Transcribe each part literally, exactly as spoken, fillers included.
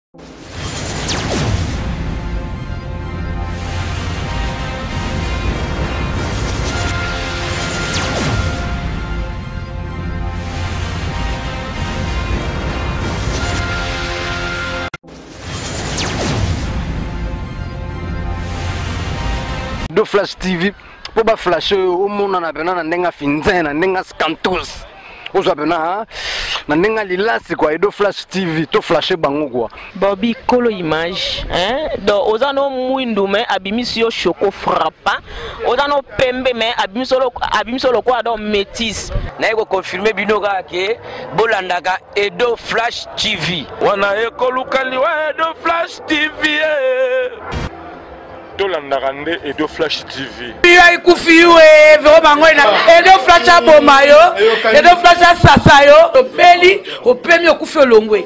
Do Flash T V pour ba flasher au monde na bena na ndenga finzen na ndenga scantos ozo bena na ndenga lilasi kwa do Flash T V to flasher bango kwa Bobby Kolo image hein do ozano mwindu me abimisio choco frappa ozano pembe me abimisolo abimisolo kwa do métis na iko confirmer bino ka ke bolandaka Edo Flash T V wana ekolukali wa Edo Flash T V eh. Tolandakande Edo Flash T V. Iya ikufiwe vero bangoina Edo Flash abomayo Edo Flash sasayo opeli opemi okufi olongwe.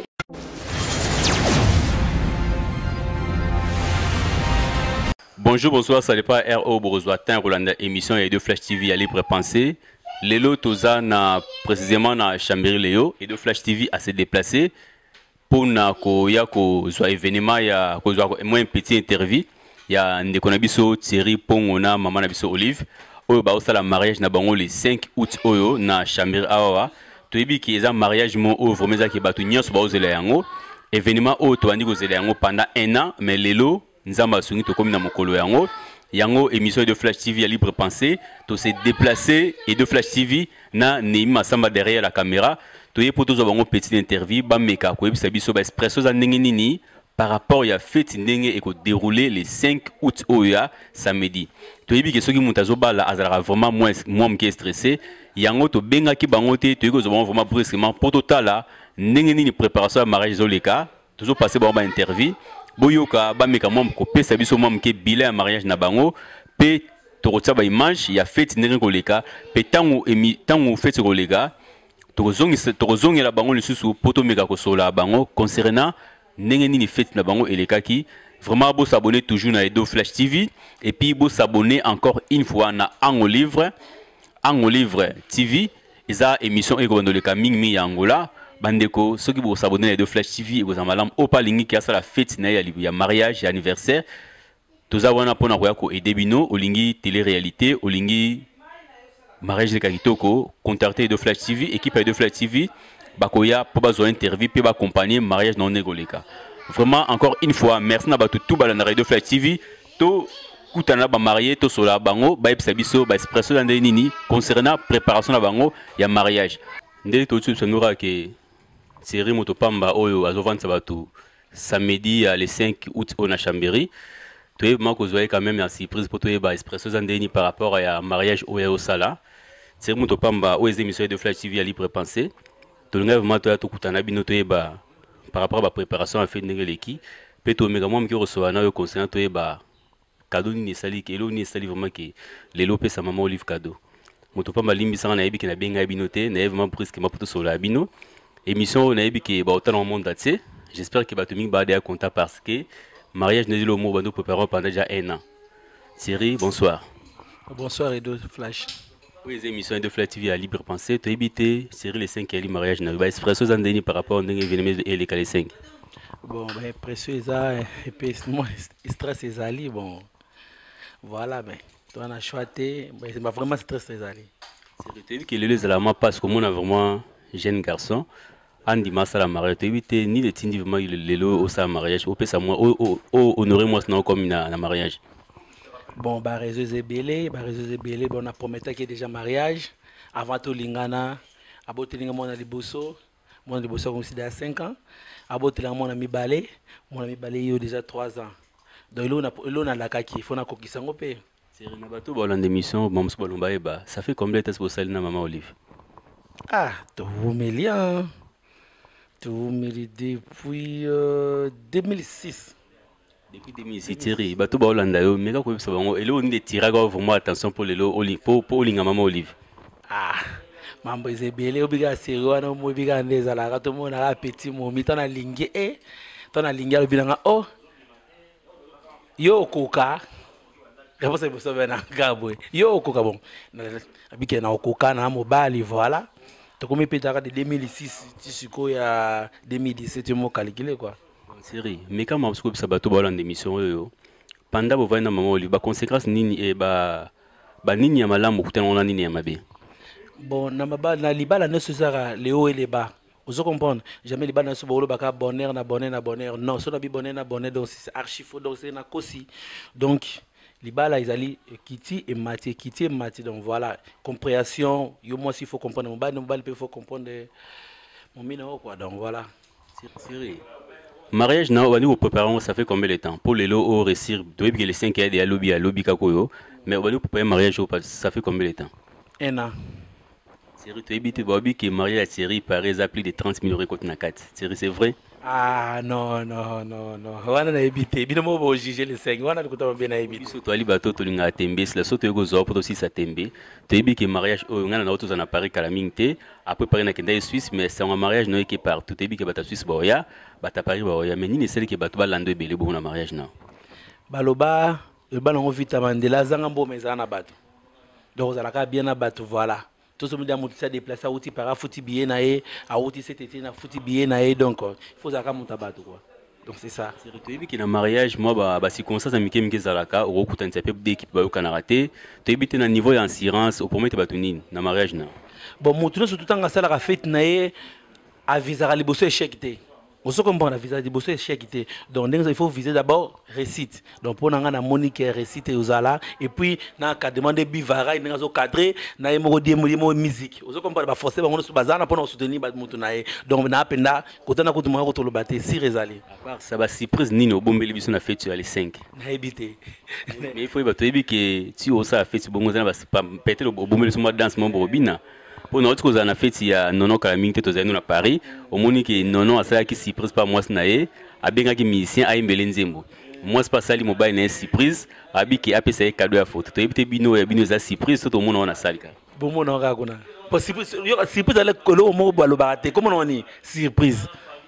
Bonjour, bonsoir, salut pas R O Borozwa Tin Rolanda émission Edo Flash T V à libre penser. Lelo Toza na précisément na Chambéry Léo Edo Flash T V a se déplacer pour na ko ya ko zo événement ya ko zo moins petit interview. Il y a Ndekonabiso Thierry Pongona maman Nabiso Olive oyo ba osala mariage na bango le cinq août oyo na Chambéry awa to yebi ki eza mariage mo oyo vraiment za ki batu nyonso ba ozela yango événement oyo to bandi kozela yango pendant un an mais lelo nzamba sungi to komi na mokolo yango yango émission de Flash T V à libre penser to se déplacer et de Flash T V na Neima Samba derrière la caméra to ye poto zo bango petite interview ba meka ko yebisa biso ba expresso za ndenge nini par rapport à la fête ndenge et ko déroulé le cinq août oya samedi to yebi ke soki mutazo bala azala vraiment moins moi mke stressé yango to benga ki bango te to yeko zo vraiment brusquement pour totala ndenge nini préparation à mariage zoleka toujours passer ba ba interview boyoka ba meka moi ko pesa biso moi mke bilan à mariage na bango pe to rotia ba image ya fête ndenge ko leka pe tango emi tango fête ko leka to zongi to zongi la bango le susu poto meka ko sola bango concernant ndenge nini fête na bango elekaki vraiment beau s'abonner toujours na Edo Flash T V et puis beau s'abonner encore une fois na Ango Livre Ango Livre T V eza émission eko bando leka mingi ya Angola bandeko soki beau s'abonner na Edo Flash T V eko za malam opa lingi ki asa la fête na ya ya mariage ya anniversaire toza wana pona ko ya ko edebino olingi télé réalité olingi mariage leka kitoko contacter Edo Flash T V équipe Edo Flash T V bakoya pour bazo interview pe ba accompagner mariage non négoleka vraiment encore une fois merci na batu tout bala na Radio Flash T V to kutana ba marié to sola bango ba epsa biso ba expresso ndé nini concernant préparation na bango ya mariage ndé to tsu sonora ke série motopamba oyo azovanta batu samedi le cinq août au na Chambéry to e mako zoé quand même en surprise pour to e ba expresso ndé ni par rapport à mariage oyo sala série motopamba o émission de Flash T V à libre penser tolonga vraiment to ya to kutana bino to yeba par rapport à la préparation à faire ndenge leki pe to mega moi mki recevoir na yo concernant to yeba cadeau ni sali ke lo ni sali vraiment ke lelo pe sa maman Olive cadeau moto pamba limbi sanga na yebi ke na benga bino te na vraiment presque ma poto sola bino émission na yebi ke ba autant au monde daté j'espère que ba to mingi ba de contact parce que mariage ne dit le mot bando préparons pendant déjà un an. Thierry, bonsoir. Bonsoir Edo Flash. Oui, les émissions de Flash T V à libre penser, tu as évité série les cinq et les mariages. Tu as expresso zandeni par rapport à l'événement et les les cinq. Bon, ben précieux ça et puis moi stress les ali bon. Voilà ben tu en as choisi mais c'est vraiment stress les ali. C'est vu que les éléments parce que moi on a vraiment jeune garçon. Andy Massa la mariage, tu as évité ni les tindi vraiment les lots au sa mariage, au pesa moi au honorer moi sinon comme na mariage. Bon, bah réseau Zébélé, bah réseau Zébélé, bon, on a promis qu'il y a déjà mariage. Avant tout, l'ingana, avant tout, l'ingana, on a des bossos, on a des bossos comme si il y a cinq ans. Avant tout, l'ingana, on a mis balai, on a mis balai il y a déjà trois ans. Donc, là, on a la kaki, il faut qu'on ait un peu. C'est un bateau, bon, l'émission, bon, ça fait combien de temps pour ça, maman Olive? Ah, tout millions. Tout millions depuis euh, deux mille six. Depuis deux mille six, Thierry, bateau ba Hollande yo, mais quand ça va, et là on est tiré vraiment attention pour les lots, pour pour linga maman Olive. Ah, mambo ezebele obiga sérieux na mo biga ndeza la kato mo na petit mo mitana lingi eh, tona lingi lo bilanga oh. Yo koka. D'abord c'est pour ça ben gabo. Yo koka bon. Abike na koka na mobile voilà. To comme peut-être de deux mille six, tu sais quoi ya deux mille dix-sept mo calculé quoi. série mais quand parce que ça bateau dans l'émission yo pendant vous voyez maman oli ba conséquence nini et ba ba nini ya malamu kutana nini ya mabe. Bon na maba na libala ne se sera les hauts et les bas. Vous comprenez? Jamais les bas na se bolo baka bonheur na bonheur na bonheur. Non, so na bi bonheur na bonheur donc c'est archi faux donc c'est na kosi. Donc libala ils allaient kiti et mati kiti et mati donc voilà compréhension yo moi s'il faut comprendre mon bas non bas il faut comprendre mon mineur quoi donc voilà. Série. Mariage na wani vous préparons ça fait combien de temps pour les lots au récir depuis que les cinq et à lobby à lobby kakoyo mais wani pour préparer mariage ça fait combien de temps? Un an. Série tu habites Bobby qui est marié à Thierry par exemple plus de trente mille euros contre na quatre. Série c'est vrai? Ah non non non non. Wana na habité. Bino mo bo juger les cinq. Wana ko bien na habité. Biso to ali bato to linga tembe c'est la soto ego zo pour aussi ça tembe. Tu habites que mariage au ngana na auto za na Paris kalamingte après Paris na kenda Suisse mais c'est un mariage no qui partout. Tu habites que bata Suisse boya, bata Paris boya mais ni ne celle qui bato ba lando belé bon na mariage na. Baloba le ba na vita Mandela zanga mbo meza na bato. Donc za la ka bien na bato voilà. Tout ce monde a monté déplacé à outil para fouti bien naé à outil cet été na fouti bien naé donc il faut ça monter bateau quoi donc c'est ça c'est retenu qui na mariage moi bah bah si comme ça ça mike mike zalaka au coup t'as peu d'équipe bah au canaraté tu habites na niveau d'assurance au premier batunine na mariage na bon monter surtout tant que ça la fête naé à visa à liboso échec té on se comprend la visa liboso échec té donc il faut viser d'abord récite donc pour n'anga na monique récite aux ala et puis na ka demander bivara n'anga zo cadrer na yemo diemo diemo musique on se comprend ba forcer ba on se bazana pour soutenir ba mutu naé donc na penda kotana ko tuma ko to lo baté si rezali à part ça va surprise nino bombeli biso na fête sur les cinq na habité mais il faut ba to ebi que tu o ça fête bongo za ba peut-être bombeli so mo danse mo robina. Pour nous, on a fait il y a nono kalaming te à Paris. Au moment que nono a ça qui surprise pas moi snaé, a bien qui musicien a imbelé nzembo. Moi c'est pas ça li mobile na surprise, a bi qui a payé cadeau à photo. Tu es bino et bino za surprise tout le monde on a ça ka. Bon mon on ga kuna. Possible surprise avec kolo mo balo baraté. Comment on est surprise.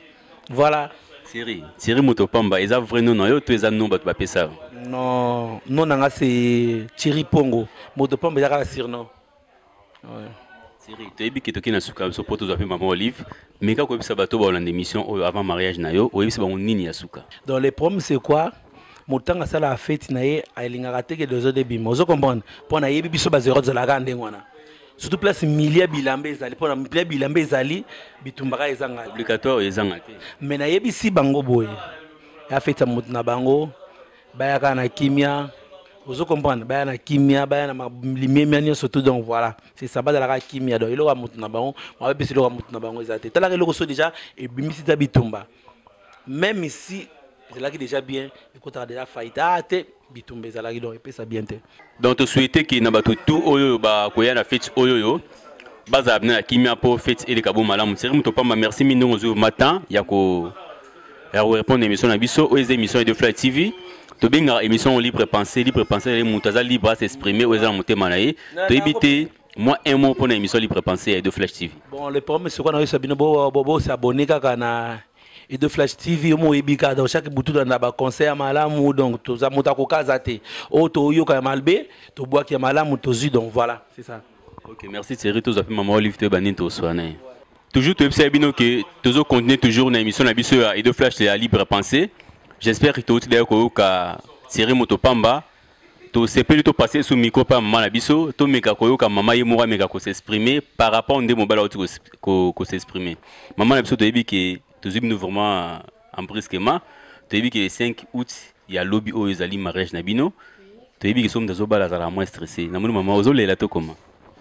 Voilà. Série, série motopamba, ils a vraiment non yo tu es non ba tu ça. Non, non nanga c'est Thierry Pongo. Motopamba ya ka surnom. Ouais. Série, tu as dit que tu as suka so poto za maman Olive, mais quand tu as bateau ba en émission avant mariage na yo, oyebi ba nini ya suka. Donc les problèmes c'est quoi? Motanga ça la fête na ye ailinga raté que deux heures de bimo. Vous comprenez? Pour na yebi biso ba zéro za la gande ngwana. Surtout place milliers bilambe ezali pour na milliers bilambe ezali bitumbaka ezanga obligatoire ezanga te. Mais na yebi si bango boye. Ya fête mot na bango ba ya na kimia. Vous comprenez? Bah na kimia, bah na limemia surtout donc voilà. C'est ça bas de la kimia donc il aura monté na bango, moi be il aura monté na bango exact. T'as la le reço déjà et bimisi tabitumba. Même ici, c'est là qui déjà bien, écoute a déjà failli ah te bitumba ça là qui donc et ça bien te. Donc tu souhaitais que na batu tout oyo ba koya na fête oyo yo. Baza abna kimia pour fête et le kabo malamu. C'est muto pamba merci mindo ngozo matin ya ko ya répondre émission na biso aux émissions de Fly T V. Tu as une émission libre pensée, libre pensée, les libre à s'exprimer, aux gens monter manaï. Tu éviter moi un mot pour une émission libre pensée de Flash T V. Bon, le problème c'est qu'on a eu Sabine Bobo, Bobo s'abonner quand et de Flash T V, moi ebika dans chaque boutou dans la concert malamu donc tu as monté au casate. Oh, tu yo quand malbé, tu bois qui malamu tu zi donc voilà, c'est ça. Ok, merci Thierry, tu as fait maman Olive te banin to soigner. Toujours tu sais bien que tu as continué toujours une émission la biso et de Flash la libre pensée. J'espère que tu as d'ailleurs que Thierry Motopamba, tu sais plutôt passer sous micro par maman Nabiso, tu mega koyo ka maman yemura mega ko s'exprimer par rapport à des mobile ko ko s'exprimer. Maman Nabiso tu as dit que tu as nous vraiment en brisquement, tu as dit que le cinq août il y a lobby au Ezali mariage Nabino, tu as dit que sommes dans obala za la moins stressé. Na maman ozole la to comment?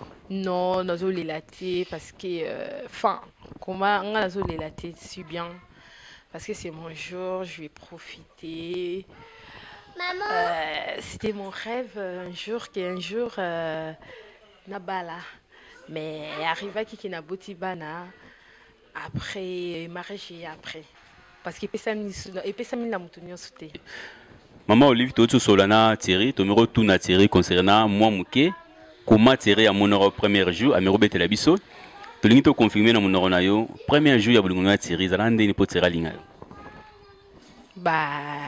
Non, ozole la té parce que enfin comment on a ozole la té si bien. Parce que c'est mon jour, je vais profiter. Maman euh, c'était mon rêve un jour, qu'un jour, euh, Nabala. Mais arrivé à qui n'a bouti bana, après, mariage et après. Parce qu'il peut s'amener la moutonnière sauter. Maman Olive, tu as Solana Thierry, tu me retournes à Thierry concernant moi, Mouké. Comment Thierry à mon heure premier jour, à me rebeter la biseau. Tu l'as confirmé dans mon heure, premier jour, il y a beaucoup de Thierry, ça rend des potes à bah,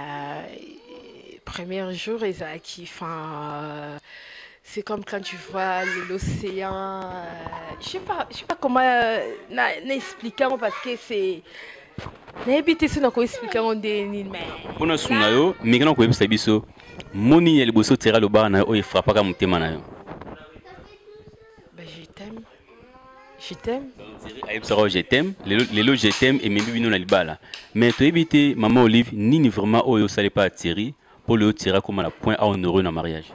premier jour, ils ont qui, enfin, c'est comme quand tu vois l'océan. Euh, je sais pas, je sais pas comment euh, expliquer parce que c'est, N'habite si on expliquer on dit mais. On a souvent yo, mais quand on peut savoir biso, moni el bosso tira le bar na yo, il frappe pas mutema na yo. Ben je t'aime, je t'aime. Aïe ça je t'aime, les les je t'aime et même bino na libala. Mais tu éviter maman Olive ni ni vraiment oh yo ça n'est pas attiré pour le tirer comme la point à honorer dans mariage.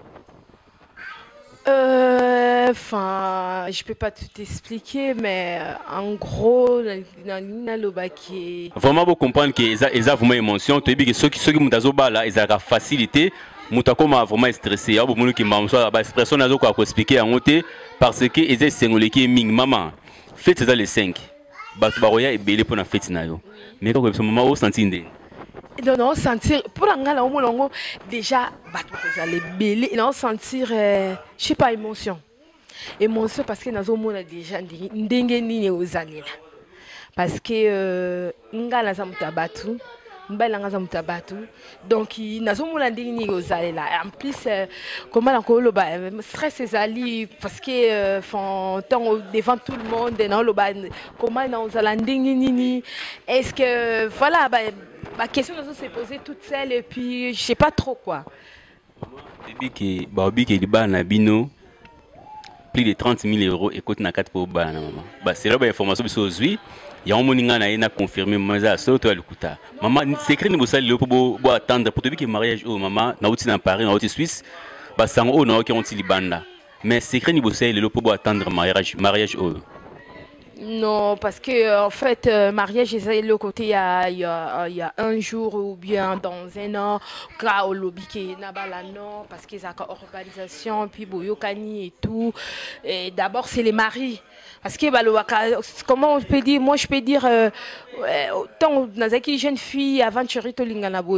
Enfin, je peux pas tout expliquer, mais en gros, Nina Lobaki. Vraiment, vous comprenez que ça, ça vraiment émotion. Tu dis que ceux qui ceux qui m'ont là, ils ont la facilité. Muta comme vraiment stressé. Il y a beaucoup qui m'ont soit la expression nazo quoi expliquer en côté parce que ils étaient singolés qui ming maman. Faites ça les cinq. Batu baroya est belé pour la fête na yo. Mais quand ce moment où sentir ndé. Non non sentir pour ngala au molongo déjà batu ko les belé non sentir je sais pas émotion. Émotion parce que nazo mona déjà ndenge nini ozalila. Parce que ngala za mutabatu mbala nga za mutabatu donc nazo mona ndenge nini ozalila. En plus comment la ko lo ba stress ezali parce que font temps devant tout le monde non lo ba comment na ozala ndenge nini est-ce que voilà ba ma question nous s'est posée toute seule et puis je sais pas trop quoi. Depuis que Baobi qui est na bino plus de trente mille euros écoute na quatre pour bana maman. Bah c'est là ba information sur aujourd'hui. Il y a un moninga na ina confirmé maman ça toi le kuta. Maman secret ni bosali le pour bo attendre pour depuis que mariage oh maman na outi na Paris na outi Suisse. Bah sango oh na qui ont libanda. Mais secret ni bosali le pour attendre mariage mariage oh. Non, parce que en fait, euh, mariage, j'ai le côté il y a, il y, a, il y a un jour ou bien dans un an, car au lobby qui est là-bas, non, parce qu'ils ont une organisation, puis Boyokani et tout. Et d'abord, c'est les maris. Parce que, bah, le, comment on peut dire, moi je peux dire, euh, tant dans une jeune fille, avant de tirer au Linganabo,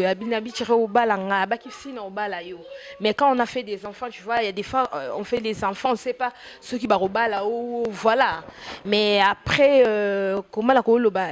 mais quand on a fait des enfants, tu vois, il y a des fois, on fait des enfants, on ne sait pas ceux qui barrent là-haut, voilà. Mais après, euh, comment la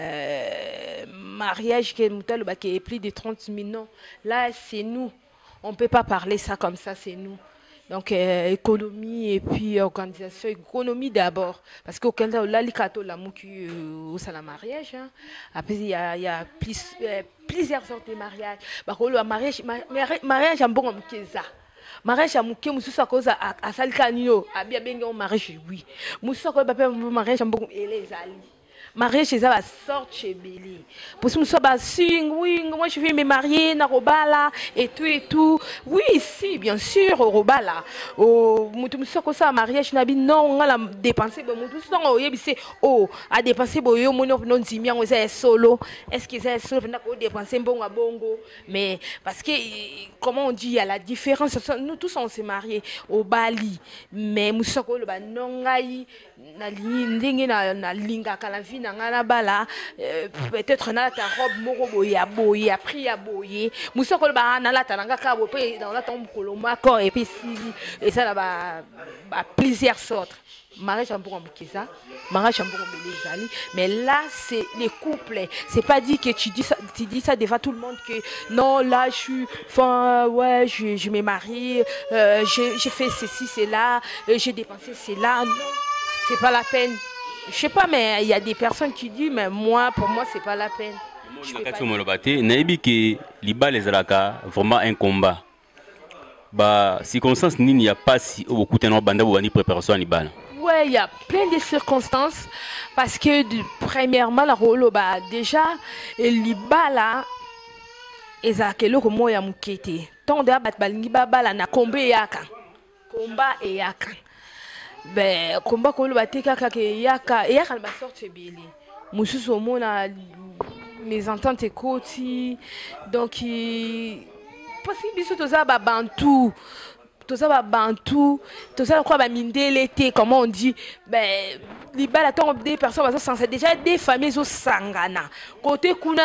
euh, mariage qui est plus de trente mille, non, là c'est nous. On ne peut pas parler ça comme ça, c'est nous. Donc, euh, économie et puis organisation, économie d'abord. Parce qu'au Canada, là, les cathos, la mouki, au salon mariage. Hein. Après, il y a, il y a plus, euh, plusieurs sortes de mariages. Bah, le mariage, mariage, un bon ça. Mariage à mouké, moussou à cause à Salcanio, à bien bien au mariage, oui. Moussou à cause de mariage, un bon et les alliés. Mariage chez ça va sortir chez Béli. Pour ce que ça va sing, oui, moi je vais me marier na Robala et tout et tout. Oui, si, bien sûr, au Robala. Au mutum ça que ça mariage na bi non, on a dépensé bon mutum ça on y c'est oh, a dépensé bon yo mon non zimia on est solo. Est-ce que c'est solo na ko dépenser bon à bongo mais parce que comment on dit il y a la différence nous tous on s'est mariés au Bali mais musa ko le ba non ngai na ndenge na na linga kala vie na ngana bala peut-être na ta robe moko boye ya boye après ya boye musa ko ba na la tananga ka bo pe dans la tombe koloma ko et puis et ça là ba plusieurs sortes mariage en pour ça mariage en pour les mais là c'est les couples c'est pas dit que tu dis ça tu dis ça devant tout le monde que non là je suis enfin ouais je je me marie euh, j'ai j'ai fait ceci c'est là j'ai dépensé c'est là non c'est pas la peine. Je sais pas, mais il y a des personnes qui disent, mais moi, pour moi, c'est pas la peine. Je peux pas Naibi que liba les alaka vraiment un combat. Bah circonstances ni il n'y a pas si beaucoup de banda ou ni préparation ni bal. Ouais, il y a plein de circonstances parce que premièrement la rolo bah déjà liba là ezakelo comme moi ya mukete. Tant de bat balingi bala na kombe yaka. Combat et yaka. Ben combat ko lo bateka ka ke yaka yaka ba sorte beli mususu mona mes ententes ekoti donc parce que biso toza ba bantu toza ba bantu toza quoi ba mindele te comment on dit ben libala tant des personnes ba sans déjà des familles au sangana côté kuna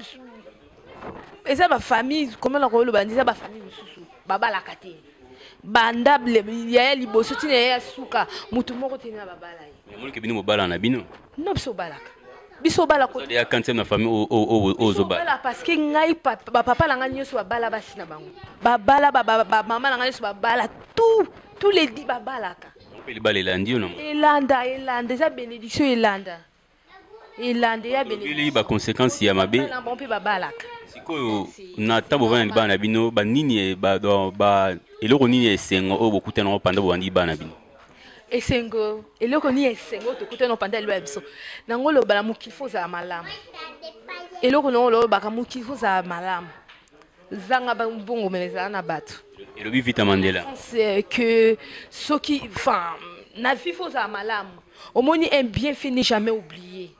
et ça ba famille comment la ko lo ba ndisa ba famille mususu baba la kate bandable ya liboso tina ya suka mutu moko tina babala yi mo ke bino bala na bino no biso balaka biso bala ko ya kantsem na famille o o o zo bala parce que ngai ba papa la ngani so babala basi na bango babala ba mama la ngani so babala tout tous les dix babalaka on peut le bala landi non elanda elanda za bénédiction elanda elande ya bénéfice ba conséquences ya mabe na bon pe babalaka sikoyo na tabo vana li bana bino ba nini ba ba eloko nini esengo o bokutana panda bandi bana bino esengo eloko ni esengo tokutana panda liba biso nango lo bala mukifo za malamu eloko no lo baka mukifo za malamu zanga ba mbongo meleza na bato elobi Vita Mandela c'est que ce qui enfin na vifo za malamu omoni un bienfait n'est jamais oublié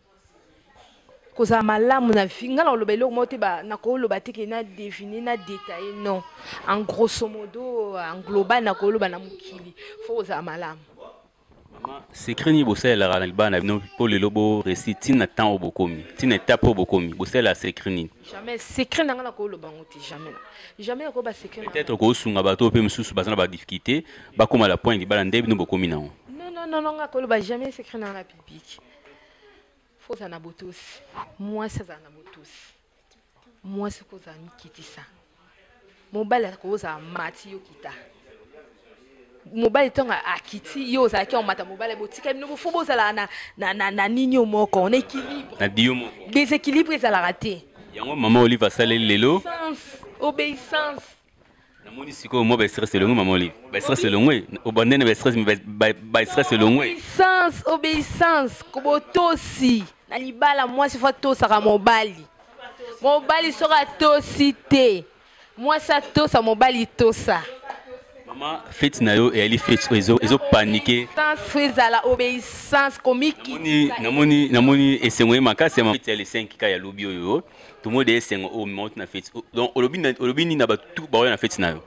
koza malamu na vinga na loba eloko mote ba na ko loba te ke na définir na détailler non en grosso modo en global na ko loba na mukili faut za malamu maman secret ni bosela la bana bino po le lobo récit tina temps obokomi tina étape obokomi bosela secret ni jamais secret na na ko loba ngoti jamais jamais ko ba secret peut-être ko sunga bato pe mususu bazana ba difficulté ba koma la point di bala ndebi no bokomi na non non non non ko loba jamais secret na la public faut ça na botos moi ça na botos moi c'est ko za mi kitisa mobile ko za mati yo kita mobile tonga akiti yo za ki on mata mobile botika no fo bo za la na na na ninyo moko on équilibre na dio moko déséquilibre za la raté yango maman Olive sale lelo obéissance namoni siko mo ba stress le maman Olive ba stress le ngwe obandene ba stress ba ba stress le ngwe obéissance obéissance kobotosi na libala moi c'est fois to saka mobali mobali sera tosité moi ça to sa mobali to ça maman fête na yo et elle fête ezo ezo paniquer sans faire la obéissance comique namoni namoni namoni esengo makasi ma fête ya le cinq ka ya lobi yo tout monde esengo o monte na fête donc olobi na olobi ni na ba tout ba na fête na yo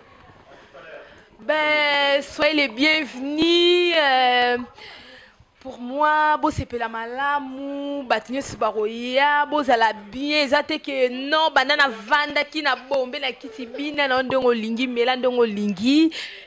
ben soyez les bienvenus euh, pour moi bo c'est la malamu batinyo sibaroya bo za la bien zate que non banana vanda ki na bombe na kiti bina na ndongo lingi mela ndongo lingi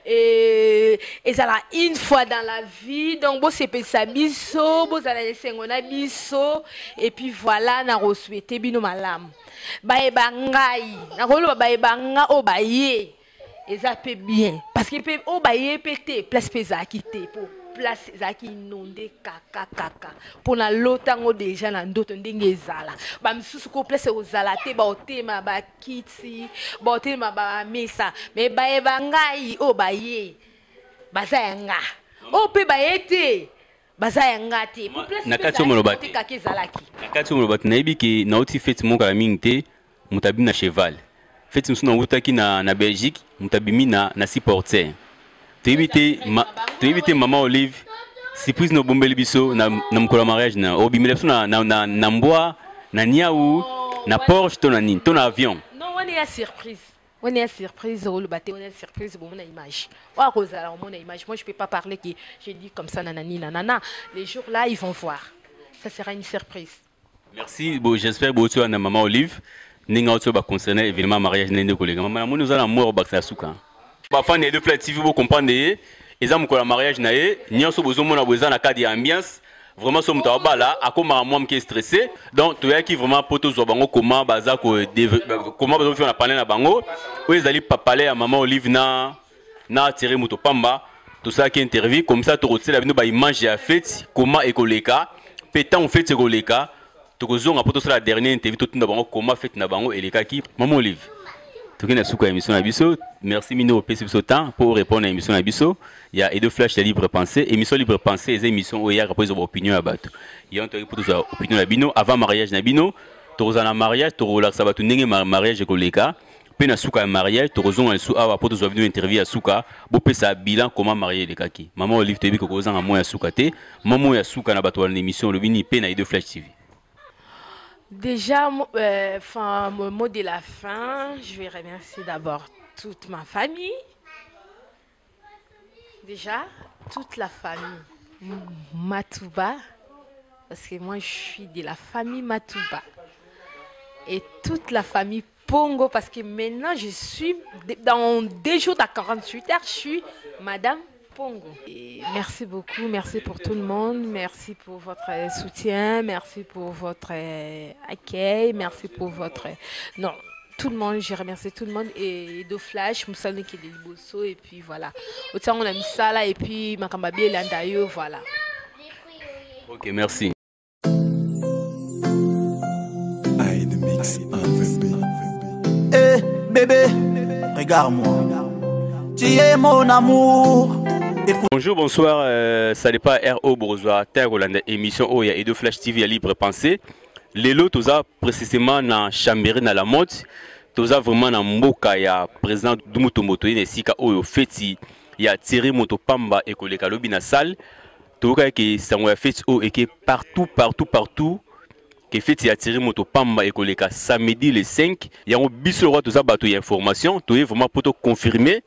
et et ça la une fois dans la vie donc bo c'est ça biso bo za la sengo na biso et puis voilà na rosouete bino malamu ba e bangai na kolo ba e banga o ba ye et ça peut bien parce que peut o ba ye pété place pesa quitter pour place zaki inondé kaka kaka pour na lotango déjà na ndoto ndenge ezala ba misusu ko place ozala te ba otema ba kiti ba otema ba mesa mais ba e bangai o ba ye baza yanga o pe ba yete baza yanga te pour place na kati molobati kaka ezalaki na kati molobati na yebi ki na oti fête mo kala mingi te mutabi na cheval fête musu na utaki na na Belgique mutabimi na na six portières tu éviter ma tu éviter maman Olive surprise no bombeli biso na na mkola mariage na obimele na na na mboa na niaou na Porsche to na nini to na avion non on est à surprise on est à surprise au le bateau on est à surprise pour mon image wa kozala mon image moi je peux pas parler que je dis comme ça nanani nanana les jours là ils vont voir ça sera une surprise merci bon j'espère beaucoup na maman Olive ninga oto ba concerner événement mariage nende kolega maman mo nous allons mort baksa suka ba fan de Flash T V vous comprendre eza mkola mariage na ye nyonso bozomona boza na cadre ambiance vraiment so muta bala akoma moi mke stressé donc to yaki vraiment poto zo bango comment baza ko comment bazo faire na parler na bango o ezali pa parler à maman Olive na na tirer moto pamba tout ça qui interview comme ça to rotela bino ba image ya fête comment ekoleka pétant on fête ekoleka to kozonga poto ça la dernière interview to tunda bango comment fête na bango eleka ki maman Olive Tokina Souka émission na biso merci mino P C biso temps pour répondre à émission na biso il y a Edo Flash libre pensée émission libre pensée les émissions où il y a rapport aux opinions à bateau il y a un truc pour tous opinions na bino avant mariage na bino tozana mariage to relaxa bato ndenge mariage koleka pe na Souka mariage to kozonga sou awa pour tous venir interview à Souka bo pesa bilan comment marier les kaki maman Olive tebi ko kozanga mo ya Souka te maman ya Souka na bato na émission le bini pe na Edo Flash T V. Déjà, euh, enfin, mon mot de la fin, je vais remercier d'abord toute ma famille. Déjà, toute la famille Matouba, parce que moi je suis de la famille Matouba. Et toute la famille Pongo, parce que maintenant je suis, dans deux jours à quarante-huit heures, je suis Madame Pongo. Et merci beaucoup, merci pour tout le monde, merci pour votre soutien, merci pour votre accueil, merci pour votre... Non, tout le monde, je remercie tout le monde et Edo Flash, Moussane qui est de Liboso et puis voilà. Autant on a mis ça là et puis Makambabi et Landayo, voilà. Ok, merci. bébé, regarde-moi. Tu es mon amour. Écoute. Bonjour, bonsoir. Euh, ça n'est pas R O Borzoa Terre Hollande émission Oya et de Flash T V à libre pensée. Lelo toza précisément na Chambéry na la mode. Toza vraiment na mboka ya président Dumutu Moto ne sika oyo feti ya Thierry Moto Pamba et koleka lobi na salle. Toka ke sango ya feti o et que partout partout partout que feti ya Thierry Moto Pamba et koleka samedi le cinq. Yango biso roi toza bato ya information, toye vraiment pour te confirmer.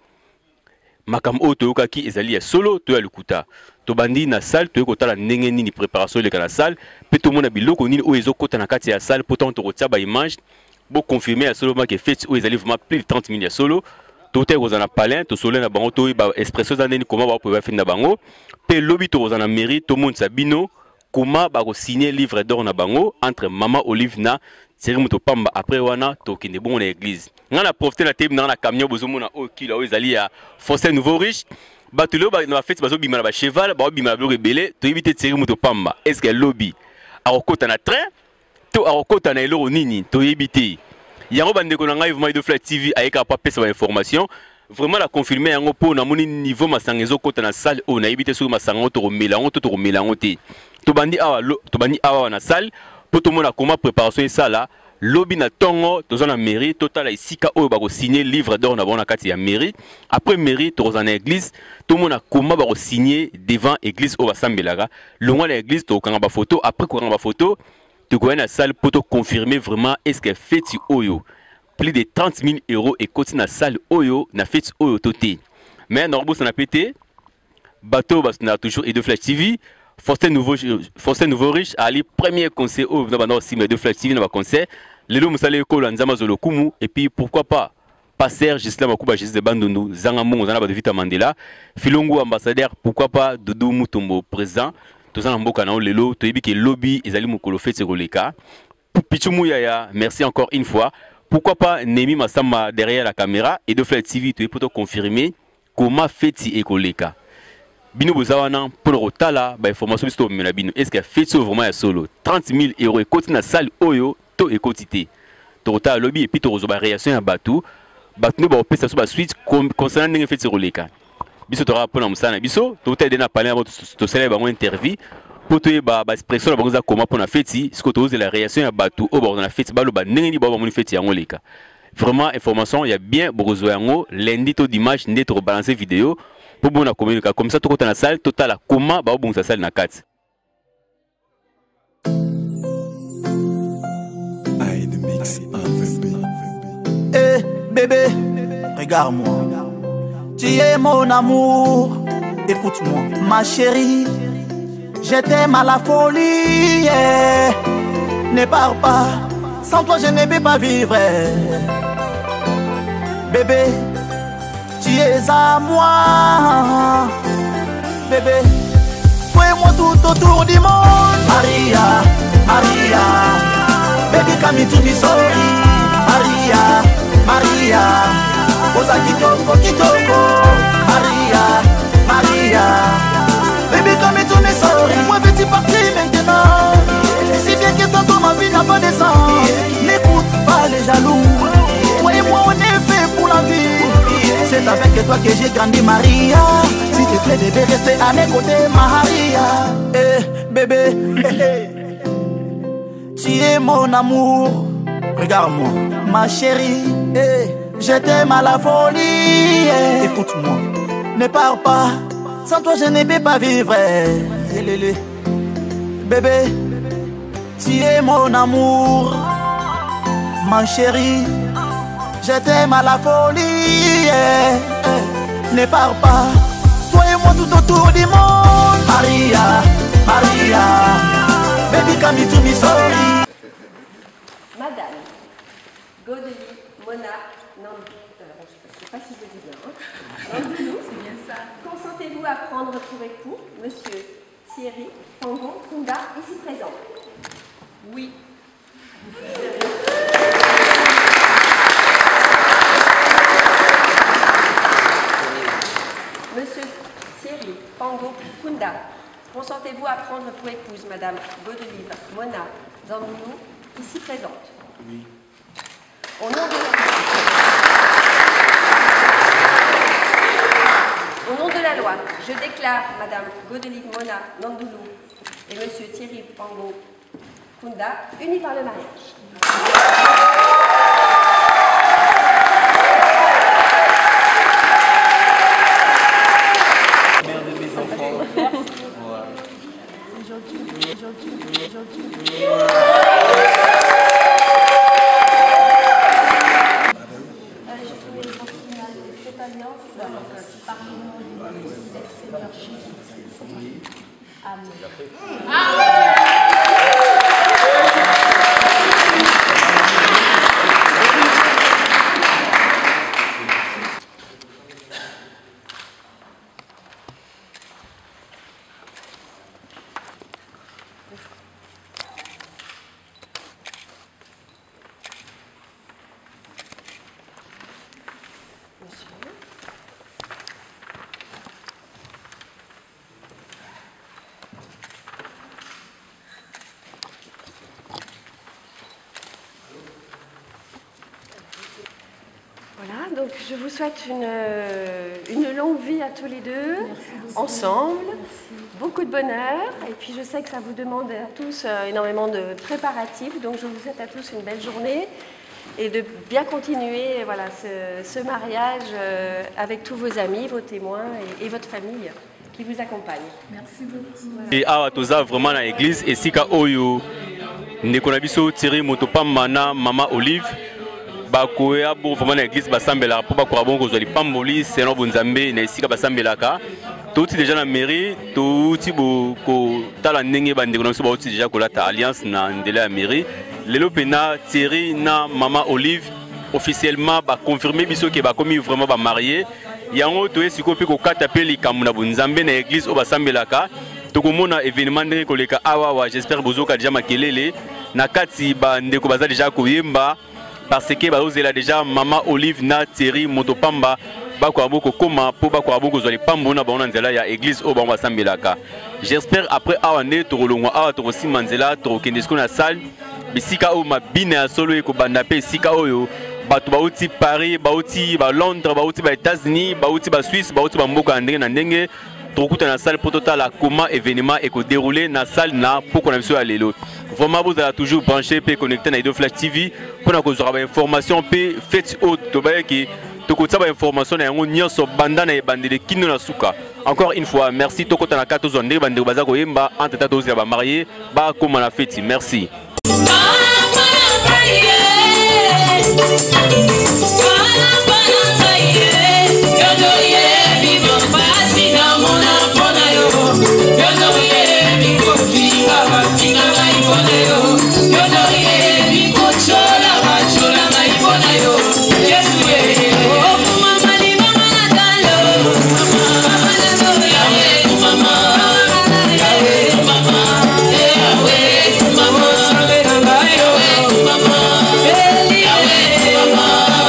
Makam o toyoka ki ezali ya solo to ya lukuta. To bandi na salle to yokota la ndenge nini préparation le kana salle, pe to mona biloko nini o ezokota na kati ya salle pourtant to kotia ba image. Bo confirmer ya solo ma ke feti o ezali vraiment plus de trente mille ya solo. To te kozana palin to solo na bango to ba espresso za ndeni comment ba po ba finna bango. Pe lobby to kozana mairie to monde sabino comment ba ko signer livre d'or na bango entre Mama Olive na Thierry Moto Pamba après wana to kende bon na église. Ngana profiter la table na camion bozomo na o kilo ezali ya Fossé Nouveau Riche. Batulo ba na fête bazo bima ba cheval ba bima ba rebelle to éviter Thierry Moto Pamba. Est-ce que lobby a okota na train to a okota na eloro nini to éviter. Yango bande ko na ngai vraiment de Flash T V ayeka pa pesa ba information. Vraiment la confirmer yango po na moni niveau masangezo kota na salle o na éviter sur masango to melango to to melango te. To bandi awa to bandi awa na salle pour tout le monde a comment préparation et ça là. Lobby na tongo dans la mairie total isika oyo ba ko signer livre d'or na bona kati ya mairie après mairie to dans église tout le monde a comment ba ko signer devant église au basambelaga longa la église to kanga ba photo après ko kanga ba photo tu ko na salle pour te confirmer vraiment est-ce que feti oyo plus de trente mille euros et côté na salle oyo na feti oyo toté mais norbo ça na pété bateau bas na toujours et de Flash T V. Fossé Nouveau, Fossé Nouveau Riche, Ali, premier conseil, oh, nous avons aussi mes deux Flash T V, nous avons conseil. Les lots, nous allons école, nous avons Kumu, et puis pourquoi pas, passer, Gisela Makuba, Gisela Bandundu, Zangamon, nous avons Vita Mandela, Filongo, ambassadeur, pourquoi pas, Doudou Mutombo, président, tous en Mboka, les lots, tu as dit que lobby, ils allaient Mokolo fait Roleka. Pichumou Yaya, merci encore une fois. Pourquoi pas, Nemi Massama derrière la caméra, et de Flash T V, tu es pour te confirmer comment fait-il Ekoleka. Bino Bozawana pour le rotala, bah information sur le bino. Est-ce que fait ça vraiment à solo trente mille euros et côté na salle oyo to et quotité. To rotala lobby et puis to rezoba réaction à batou. Batou no ba opesa sur la suite concernant n'engue fait sur le cas. Biso to rapport na musana biso to te dena parler avant to célèbre une interview pour to ba ba expression la banza comment pour na fête ce que to la réaction à batou au bord na fête ba lo ba n'engue ni ba ba mon fête yango leka. Vraiment information il y a bien bozoa yango lundi to dimanche ndé to balancer vidéo. Pour bon communiquer comme ça tout dans la salle total comment ba bon sa salle na quatre. Eh bébé, regarde-moi. Tu es mon amour. Écoute-moi, ma chérie. Je t'aime à la folie. Yeah. Ne pars pas. Sans toi je ne peux pas vivre. Bébé. Tu es à moi, bébé. Toi et moi tout autour du monde. Maria, Maria, baby come to me sorry. Maria, Maria, Osa kitoko kitoko. Maria, Maria, baby come to me sorry. Moi veux-tu partir maintenant? Et si bien que sans toi ma vie n'a pas de sens. N'écoute pas les jaloux. Toi et moi on est fait pour la vie. C'est avec toi que j'ai grandi Maria. S'il te plaît bébé restez à mes côtés Maria. Eh bébé eh, eh. Tu es mon amour. Regarde-moi ma chérie eh. Je t'aime à la folie eh. Écoute-moi, ne pars pas. Sans toi je ne peux pas vivre eh. Eh, bébé, tu es mon amour. Ma chérie, je t'aime à la folie eh, eh. Ne pars pas. Toi et moi tout autour du monde. Maria, Maria, baby come to me sorry. Madame Godeli, Mona, Nambi, euh, je ne sais pas si je le dis bien, hein. Nambilou, c'est bien ça. Consentez-vous à prendre pour époux Monsieur Thierry Pangon Kunda, ici présent? Oui. Monsieur Thierry Pango Kunda, consentez-vous à prendre pour épouse Madame Godelive Mona Zambinou, ici présente? Oui. Au nom de la Je déclare Madame Godelive Mona Nandoulou et Monsieur Thierry Pango Kunda unis par le mariage. Mère de mes enfants. C'est gentil, c'est gentil, c'est gentil. Voilà, donc je vous souhaite une, une longue vie à tous les deux, ensemble, beaucoup de bonheur, et puis je sais que ça vous demande à tous énormément de préparatifs, donc je vous souhaite à tous une belle journée et de bien continuer voilà, ce, ce mariage avec tous vos amis, vos témoins et, et votre famille qui vous accompagne. Merci beaucoup. Et à toza vraiment dans l'église et si ka oyo nekonabiso Thierry Motopamba na Mama Olive bakoya bo vraiment na église basambela po bakora bon kozali pamboli selon bonzambe na esika basambelaka touti déjà na mairie touti bo ko tala ndenge bandeko na biso bauti déjà kolata alliance na ndela ya mairie lelo pena Thierry na Mama Olive officiellement ba confirmer biso ke ba komi vraiment ba marié yango to esiko pe ko kata pe likambo na bonzambe na église o basambelaka tokomona événement ndenge koleka awa wa j'espère bozoka déjà makelele na kati ba ndeko baza déjà koyemba parce que bazozela déjà Mama Olive na Thierry Motopamba bakwa boko koma po bakwa boko zoli pambo na bana nzela ya église o bango basambelaka. J'espère après awa ne torolongwa awa torosima nzela torokende sko na salle bisika o mabine ya solo eko banda pe sika oyo bato bauti Paris bauti ba Londres bauti ba États-Unis bauti ba Suisse bauti ba mboka ndenge na ndenge tokuta na salle pour total comment événement eko dérouler na salle na poko na biso ya lelo. Vraiment vous allez toujours branché et connecté à Edo Flash T V pour nous avoir des informations et faites haute qui tokotsa ba information na yango nyonso banda na bandele kino na suka. Encore une fois merci tokota na quatorze ndenge bandeko baza ko yemba entre tata ozi ba marié ba koma na fête. Merci. Mama,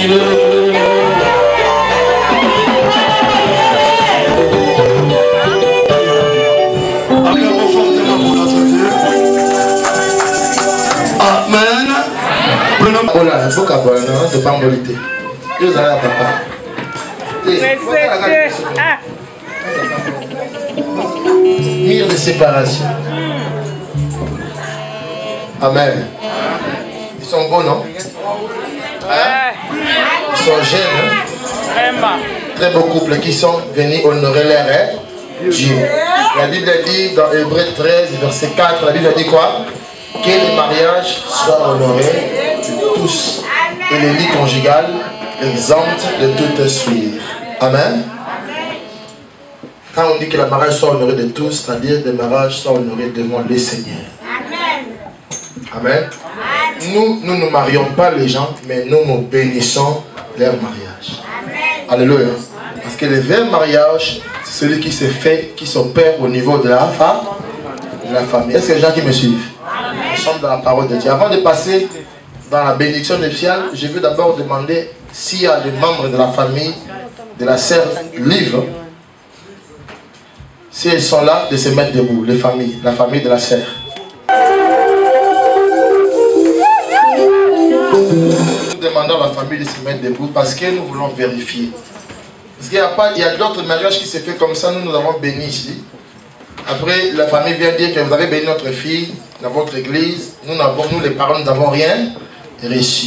Voilà, il faut qu'à voir, non, c'est pas molité. Je vous arrête, papa. Mire de séparation. Amen. Ils sont beaux, non? Hein? Ils sont jeunes, hein? Très beaux couples qui sont venus honorer leur Dieu. La Bible dit dans Hébreux treize, verset quatre, la Bible dit quoi? Que les mariages soient honorés de tous et les lits conjugales exemptes de toute souillure. Amen. Quand on dit que le mariage soit honoré de tous, c'est-à-dire que le mariage soit honoré devant le Seigneur. Amen. Nous, nous ne marions pas les gens, mais nous nous bénissons leur mariage. Alléluia. Parce que le vrai mariage, c'est celui qui se fait, qui s'opère au niveau de la femme, de la famille. Est-ce que les gens qui me suivent? Nous sommes dans la parole de Dieu. Avant de passer dans la bénédiction nuptiale, je veux d'abord demander s'il y a des membres de la famille de la sœur Livre, si elles sont là, de se mettre debout, les familles, la famille de la sœur. Nous demandons à la famille de se mettre debout parce que nous voulons vérifier. Parce qu'il y a pas, il y a d'autres mariages qui se fait comme ça, nous nous avons béni ici. Après, la famille vient dire que vous avez béni notre fille dans votre église. Nous, nous les parents, nous n'avons rien reçu.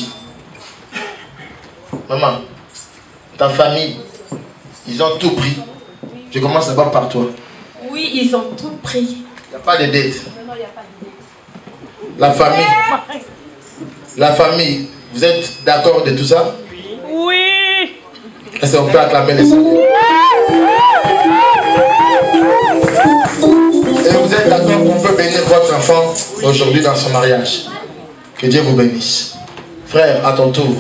Maman, ta famille, ils ont tout pris. Je commence d'abord par toi. Oui, ils ont tout pris. Il n'y a pas de dette. Non, non, il n'y a pas de dette. La famille, la famille, vous êtes d'accord de tout ça? Oui. Est-ce qu'on peut acclamer les Seigneurs? Et vous êtes d'accord qu'on peut bénir votre enfant aujourd'hui dans son mariage? Que Dieu vous bénisse. Frère, à ton tour.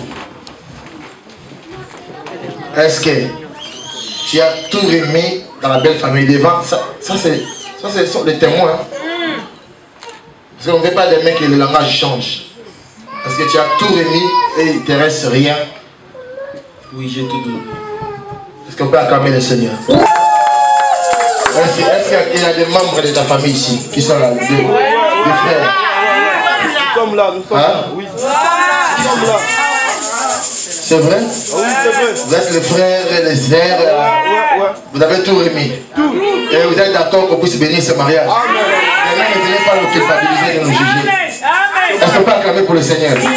Est-ce que tu as tout remis dans la belle famille devant? Ça, ça c'est ça, ce sont les témoins. Parce qu'on ne veut pas des mecs que le langage change. Parce que tu as tout remis et il ne te reste rien. Oui, j'ai tout donné. Est-ce qu'on peut acclamer le Seigneur? Est-ce est qu'il y a des membres de ta famille ici qui sont là? Des, des frères? Nous sommes là, nous sommes là. Oui. Nous sommes là. C'est vrai? Oui, c'est vrai. Vous êtes les frères et les sœurs. Ouais, ouais. Vous avez tout remis. Tout. Et vous êtes d'accord qu'on puisse bénir ce mariage? Amen. Ne venez pas nous culpabiliser et nous juger. Est-ce qu'on peut acclamer pour le Seigneur? Gloire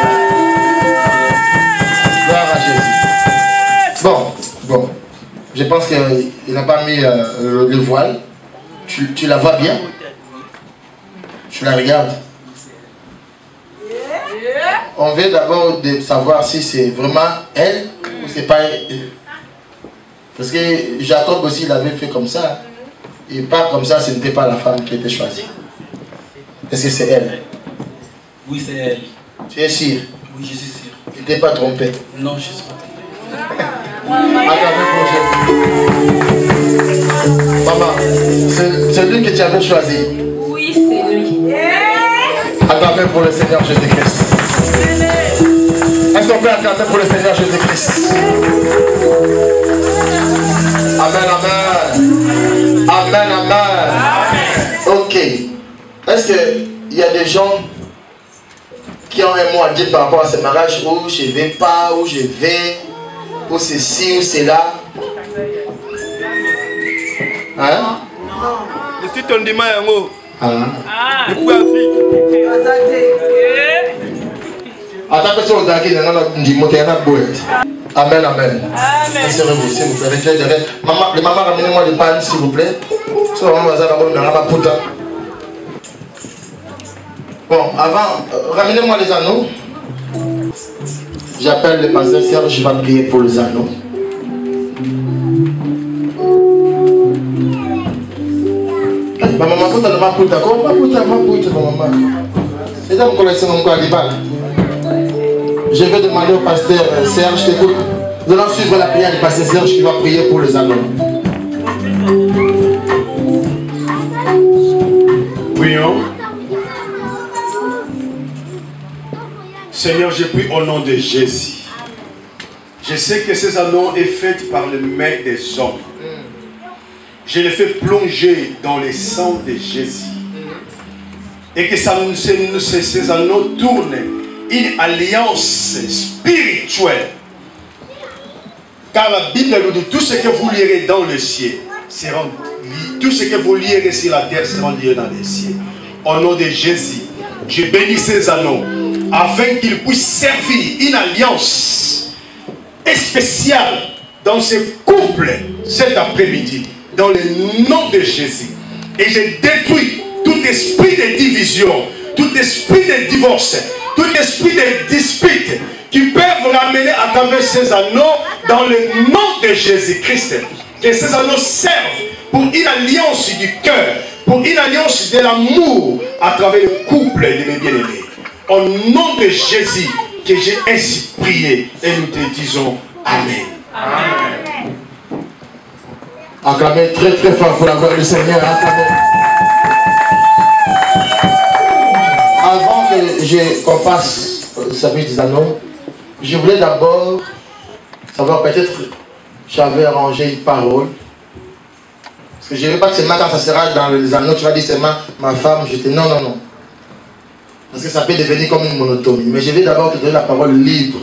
à Jésus. Bon, bon. Je pense qu'il n'a pas mis euh, le, le voile. Tu, tu la vois bien? Tu la regardes? On veut d'abord savoir si c'est vraiment elle ou c'est pas elle. Parce que Jacob aussi il avait fait comme ça. Et pas comme ça, ce n'était pas la femme qui était choisie. Est-ce que c'est elle? Oui, c'est elle. Tu es sûr? Oui, je suis sûr. Tu n'étais pas trompé? Non, je ne suis pas trompé. Maman, c'est lui que tu avais choisi? Oui, c'est lui. Acclamez pour le Seigneur Jésus-Christ. Est-ce qu'on peut acclamer pour le Seigneur Jésus-Christ? Amen, amen. Amen, amen. Ok. Est-ce qu'il y a des gens qui ont un mot à dire par rapport à ce mariage où je ne vais pas, où je vais, où ceci, où cela? Hein? Je suis ton dimanche. Ah. Je suis Afrique. Attends, que on Amen, amen. Amen. S'il vous plaît, retirez derrière. Maman, les mamans, ramenez-moi des pannes, s'il vous plaît. Bon, avant, ramenez-moi les anneaux. J'appelle le pasteur Serge, je vais prier pour les anneaux. Maman, maman, maman, maman, je vais demander au pasteur Serge, t'écoute. Nous allons suivre la prière du pasteur Serge qui va prier pour les anneaux. Prions. Seigneur, je prie au nom de Jésus. Je sais que ces anneaux sont faits par les mains des hommes. Je les fais plonger dans le sang de Jésus. Et que ça, ces, ces anneaux tournent une alliance spirituelle. Car la Bible nous dit tout ce que vous lirez dans le ciel sera lié. Tout ce que vous lirez sur la terre sera lié dans les cieux. Au nom de Jésus, je bénis ces anneaux afin qu'ils puissent servir une alliance spéciale dans ce couple cet après-midi. Dans le nom de Jésus. Et je détruis tout esprit de division, tout esprit de divorce, tout esprit de dispute qui peuvent ramener à travers ces anneaux dans le nom de Jésus-Christ. Que ces anneaux servent pour une alliance du cœur, pour une alliance de l'amour à travers le couple de mes bien-aimés. Au nom de Jésus, que j'ai ainsi prié et nous te disons Amen. Amen. Acclamez très très fort pour la gloire du Seigneur. Acclamez. Avant que qu'on passe au service des anneaux, je voulais d'abord savoir, peut-être j'avais arrangé une parole. Parce que je ne veux pas que seulement quand ça sera dans les anneaux, tu vas dire seulement ma femme, je te... Non, non, non. Parce que ça peut devenir comme une monotonie. Mais je vais d'abord te donner la parole libre.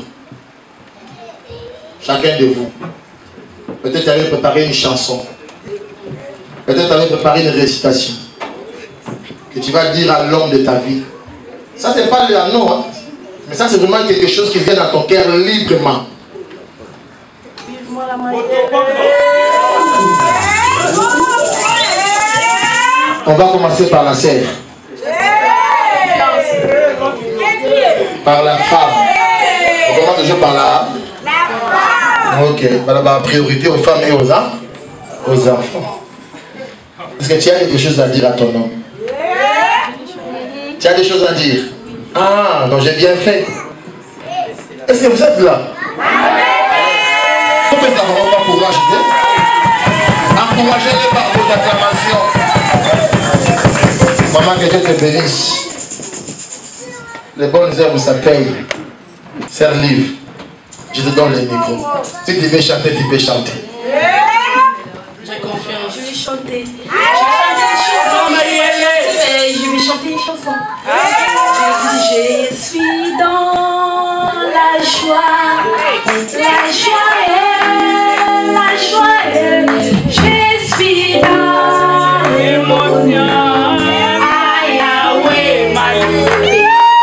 Chacun de vous. Peut-être tu avais préparé une chanson. Peut-être tu avais préparé une récitation. Que tu vas dire à l'homme de ta vie. Ça, c'est pas l'anneau, hein. Mais ça, c'est vraiment quelque chose qui vient dans ton cœur librement. On va commencer par la sœur. Par la femme. On commence toujours par la... Ok, voilà, priorité aux femmes et aux, aux enfants. Est-ce que tu as quelque chose à dire à ton homme? Tu as des choses à dire? Ah, donc j'ai bien fait. Est-ce que vous êtes là? Vous pouvez d'abord encourager. Encouragez-les par vos acclamations. Maman, que Dieu te bénisse. Les bonnes œuvres, ça paye. C'est un livre. Je te donne le micro. Si tu veux chanter, tu peux chanter. J'ai confiance. Je vais chanter. Je vais chanter une chanson. Je suis dans la joie. La joie est, la joie est. Je suis dans l'émotion. Ah, Yahweh, ma vie.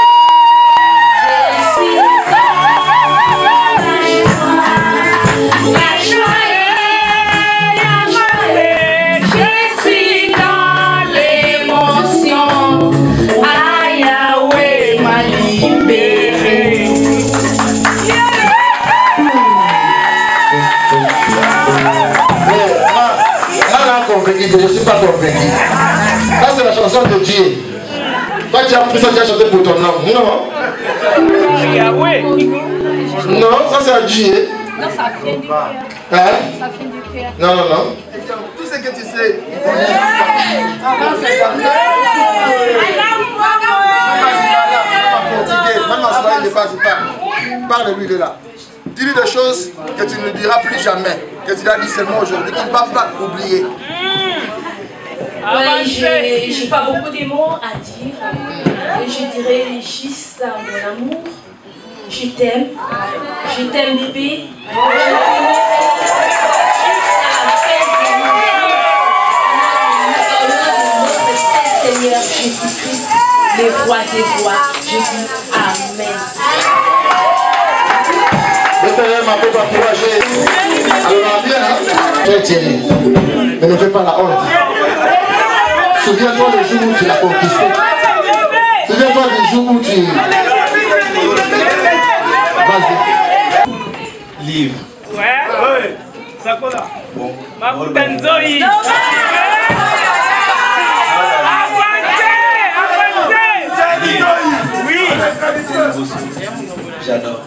Je ne suis pas convaincu. Là, c'est la chanson de Dieu. Toi, tu as pris ça, tu as chanté pour ton homme. Non. Non, ça c'est à Dieu. Non, ça vient du cœur. Hein? Ça vient du cœur. Non, non, non. Tout ce que tu sais. Parle-lui de là. Dis-lui des choses que tu ne diras plus jamais, que tu l'as dit seulement aujourd'hui, qu'il ne va pas oublier. Ouais, j'ai pas beaucoup de mots à dire. Je dirais juste mon amour. Je t'aime. Je t'aime, bébé. Seigneur Jésus-Christ, le roi des rois, je dis Amen. L'éternel m'a fait encourager. Alors, viens, hein? Tu es Thierry. Mais ne fais pas la honte. Souviens-toi des jours où tu l'as conquisté. Souviens-toi des jours où tu... Vas-y. Livre. Ouais, ouais. Ça quoi là? Bon. Ma Boutanzoi. J'adore.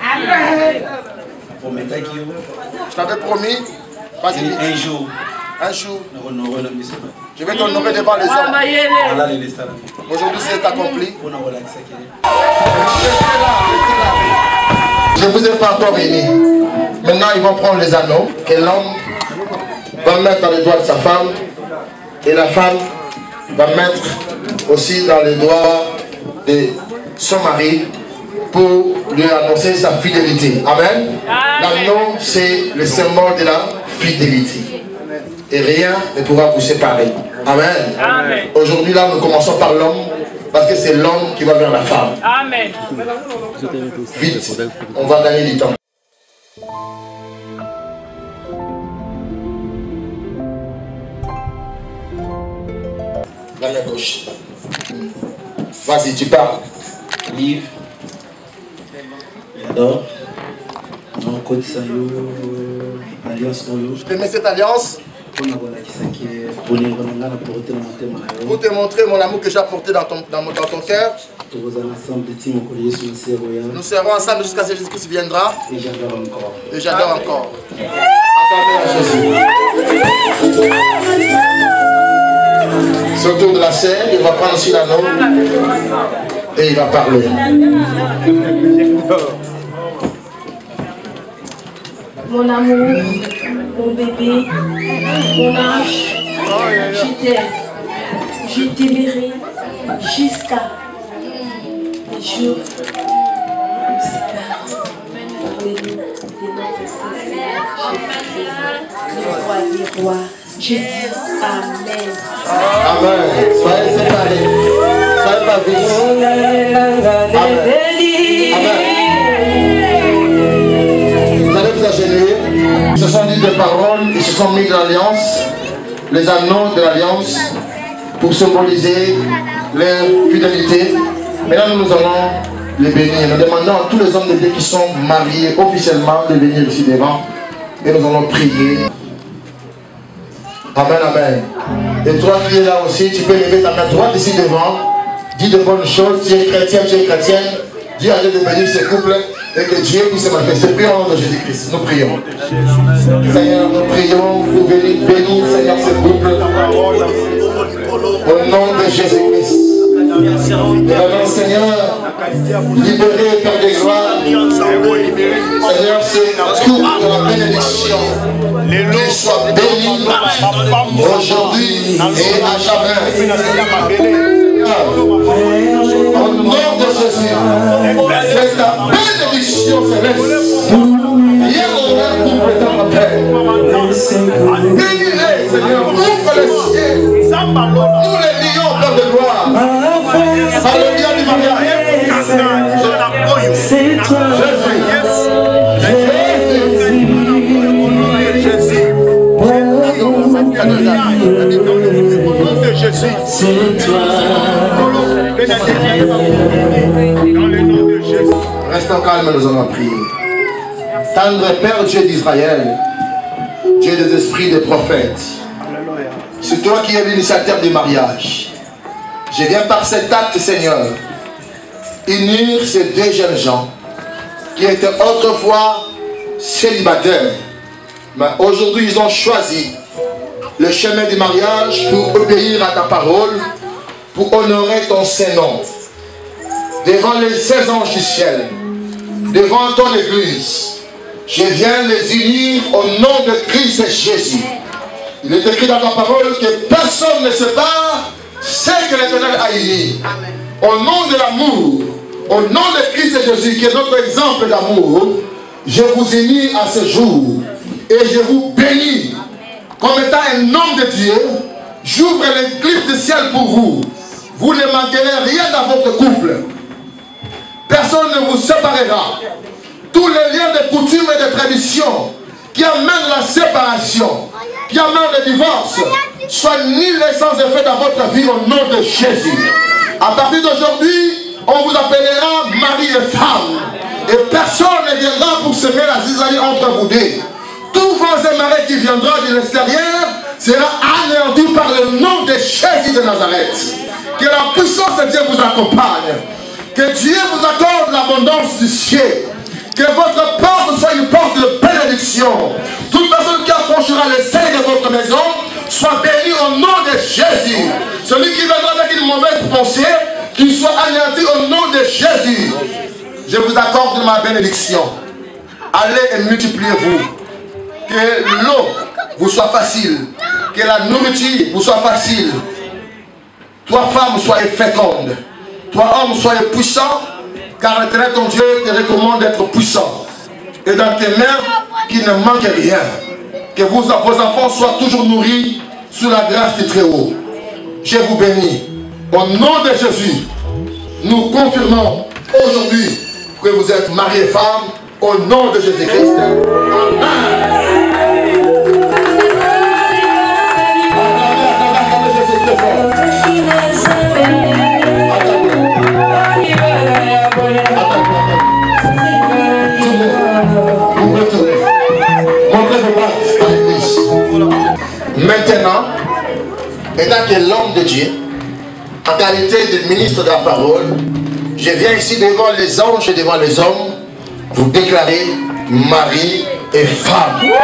Je t'avais promis. Un jour. Un jour. Je vais t'honorer devant les hommes. Aujourd'hui, c'est accompli. Je vous ai pas encore aimé. Maintenant, ils vont prendre les anneaux que l'homme va mettre dans les doigts de sa femme et la femme va mettre aussi dans les doigts de son mari pour lui annoncer sa fidélité. Amen. L'anneau, c'est le symbole de la fidélité. Et rien ne pourra vous séparer. Amen. Amen. Aujourd'hui, là, nous commençons par l'homme, parce que c'est l'homme qui va vers la femme. Amen. Vite, on va gagner du temps. La main gauche. Vas-y, tu parles. Livre. Alors, on connaît ça, alliance. Je te mets cette alliance pour te montrer mon amour que j'ai apporté dans ton, dans, dans ton cœur. Nous serons ensemble jusqu'à ce que Jésus-Christ viendra. Et j'adore encore. Et j'adore encore. C'est autour de la scène, il va prendre aussi l'anneau et il va parler. Mon amour, mon bébé, mon ange, je t'aime. Je t'aimerai jusqu'à les jours où nous séparons. Les noms de notre Seigneur, Jésus, le roi des rois. Je dis Amen. Amen. Soyez séparés. Soyez pas vite. Amen. Vous allez vous agenouiller. Ils se sont dit des paroles, ils se sont mis dans l'alliance, les anneaux de l'alliance, pour symboliser leur fidélité. Maintenant, nous allons les bénir. Nous demandons à tous les hommes de Dieu qui sont mariés officiellement de venir ici devant. Et nous allons prier. Amen, amen. Et toi qui es là aussi, tu peux lever ta main droite ici devant. Dis de bonnes choses. Tu es chrétien, tu es chrétienne. Dis à Dieu de bénir ce couple et que Dieu puisse se manifester. Prions au nom de Jésus-Christ. Nous prions. Seigneur, nous prions pour bénir, bénir Seigneur, ce couple. Au nom de Jésus-Christ. Maintenant, Seigneur, libérez, Père de gloire. Seigneur, c'est tout de la bénédiction. Qu'il soit béni aujourd'hui et à jamais. Au nom de Jésus, c'est ta bénédiction céleste. Rien ne couple dans la paix. Bénis-les, Seigneur, ouvre les cieux. Nous les lions dans de gloire. Par le bien du mariage. C'est toi. Jésus. C'est toi. Restons calmes, nous allons prier. Tendre Père, Dieu d'Israël, Dieu des esprits des prophètes, c'est toi qui es l'initiateur du mariage. Je viens par cet acte, Seigneur, unir ces deux jeunes gens qui étaient autrefois célibataires, mais aujourd'hui ils ont choisi le chemin du mariage pour obéir à ta parole, pour honorer ton Saint-Nom. Devant les seize anges du ciel, devant ton Église, je viens les unir au nom de Christ et Jésus. Il est écrit dans ta parole que personne ne sépare ce que l'Éternel a uni. Au nom de l'amour, au nom de Christ et Jésus, qui est notre exemple d'amour, je vous unis à ce jour et je vous bénis. Comme étant un homme de Dieu, j'ouvre l'éclipse du ciel pour vous. Vous ne manquerez rien dans votre couple. Personne ne vous séparera. Tous les liens de coutume et de tradition qui amènent la séparation, qui amènent le divorce, soient nulles sans effet dans votre vie au nom de Jésus. À partir d'aujourd'hui, on vous appellera mari et femme. Et personne ne viendra pour semer la zizanie entre vous deux. Tout vos émarés qui viendra de l'extérieur sera anéanti par le nom de Jésus de Nazareth. Que la puissance de Dieu vous accompagne. Que Dieu vous accorde l'abondance du ciel. Que votre porte soit une porte de bénédiction. Toute personne qui approchera les seuils de votre maison soit bénie au nom de Jésus. Celui qui viendra avec une mauvaise pensée, qu'il soit anéanti au nom de Jésus. Je vous accorde ma bénédiction. allez et multipliez-vous. Que l'eau vous soit facile. Que la nourriture vous soit facile. Toi, femme, soyez féconde. Toi, homme, soyez puissant. Car l'Éternel, ton Dieu, te recommande d'être puissant. Et dans tes mains, qu'il ne manque rien. Que vos, vos enfants soient toujours nourris sous la grâce du Très-Haut. Je vous bénis. Au nom de Jésus, nous confirmons aujourd'hui que vous êtes mari et femme. Au nom de Jésus-Christ. Amen. Maintenant, étant que l'homme de Dieu, en qualité de ministre de la parole, je viens ici devant les anges et devant les hommes, vous déclarer mari et femme. Et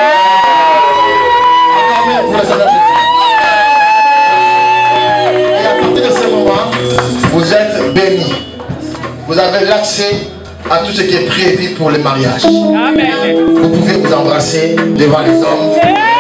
à partir de ce moment, vous êtes bénis. Vous avez l'accès à tout ce qui est prévu pour le mariage. Amen. Vous pouvez vous embrasser devant les hommes.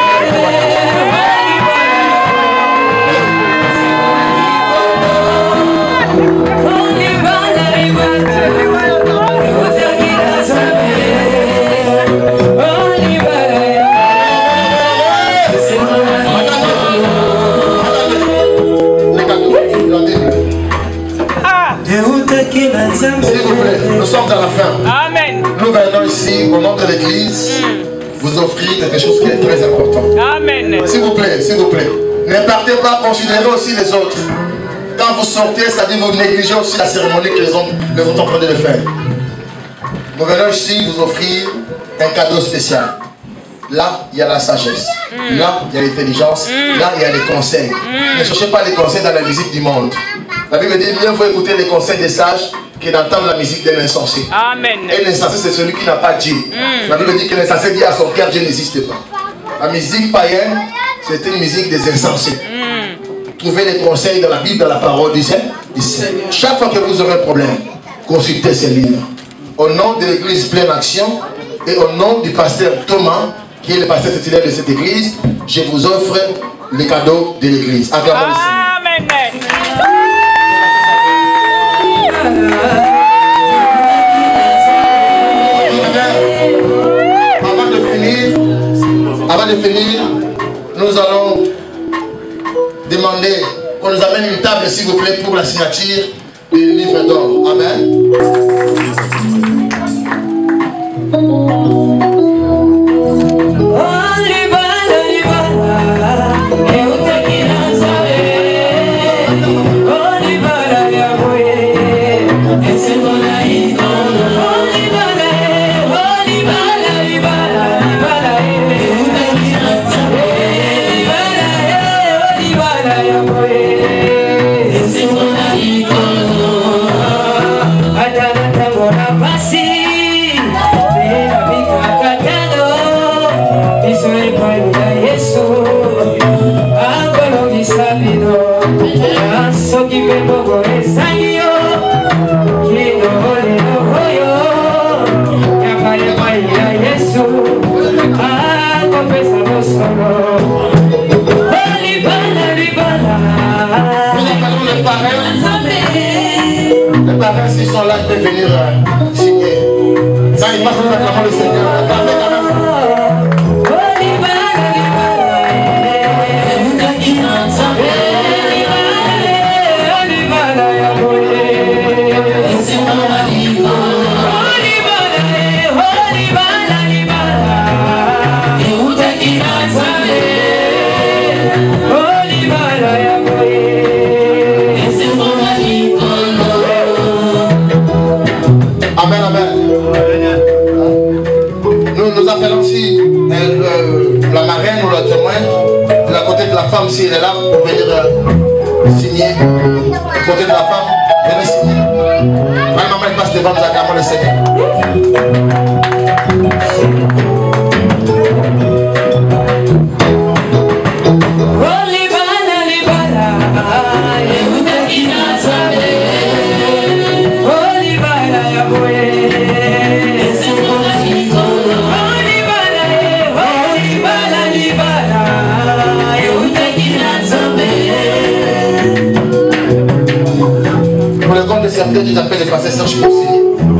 S'il vous plaît, nous sommes à la fin. Amen. Nous venons ici, au nom de l'église, mm. vous offrir quelque chose qui est très important. Amen. S'il vous plaît, s'il vous plaît, ne partez pas, considérez aussi les autres. Quand vous sortez, ça dit vous négligez aussi la cérémonie que les hommes les ont en train de faire. Nous venons ici vous offrir un cadeau spécial. Là, il y a la sagesse. Mm. Là, il y a l'intelligence. Mm. Là, il y a les conseils. Mm. Ne cherchez pas les conseils dans la musique du monde. La Bible dit, mieux faut écouter les conseils des sages que d'entendre la musique d'un insensé. Amen. Et l'insensé, c'est celui qui n'a pas Dieu. Mm. La Bible dit que l'insensé dit à son cœur, Dieu n'existe pas. La musique païenne, c'est une musique des insensés. Mm. Trouvez les conseils dans la Bible, dans la parole du Seigneur. Chaque fois que vous aurez un problème, consultez ces livres. Au nom de l'église Pleine Action et au nom du pasteur Thomas, qui est le pasteur titulaire de cette église, je vous offre les cadeaux de l'église. Acclamons-le. Amen. Avant de finir, avant de finir, nous allons demander qu'on nous amène une table, s'il vous plaît, pour la signature du livre d'or. Amen. Les parents, s'ils sont là, ils peuvent venir euh, signer. Ça, ils passent simplement le Seigneur. Attendez quand même. Amen, amen. Nous nous appelons aussi euh, euh, la marraine ou le témoin de la côté de la femme, si elle est là, pour venir euh, signer. Du côté de la femme, venez signer. Ma maman, elle passe devant nous, acclamons le Seigneur. Holy passer Serge Poussini.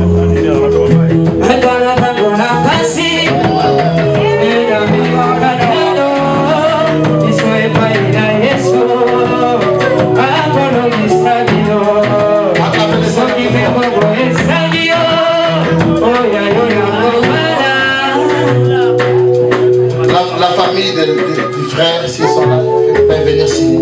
La, la famille de, de, du frère, s'ils sont là, peuvent venir signer.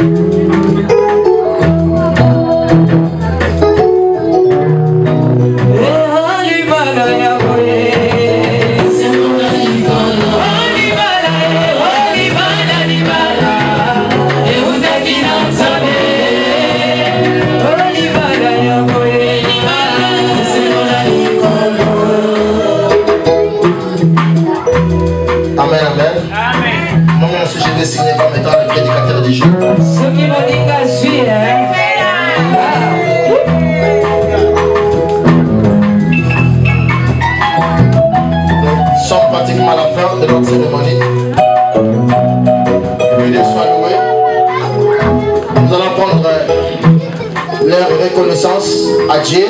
Amen, amen. Moi aussi, je vais signer comme étant le prédicateur du jour. Ceux qui m'ont dit que je suis, hein. Nous sommes pratiquement à la fin de notre cérémonie. Que Dieu soit loué. Nous allons prendre leur reconnaissance à Dieu.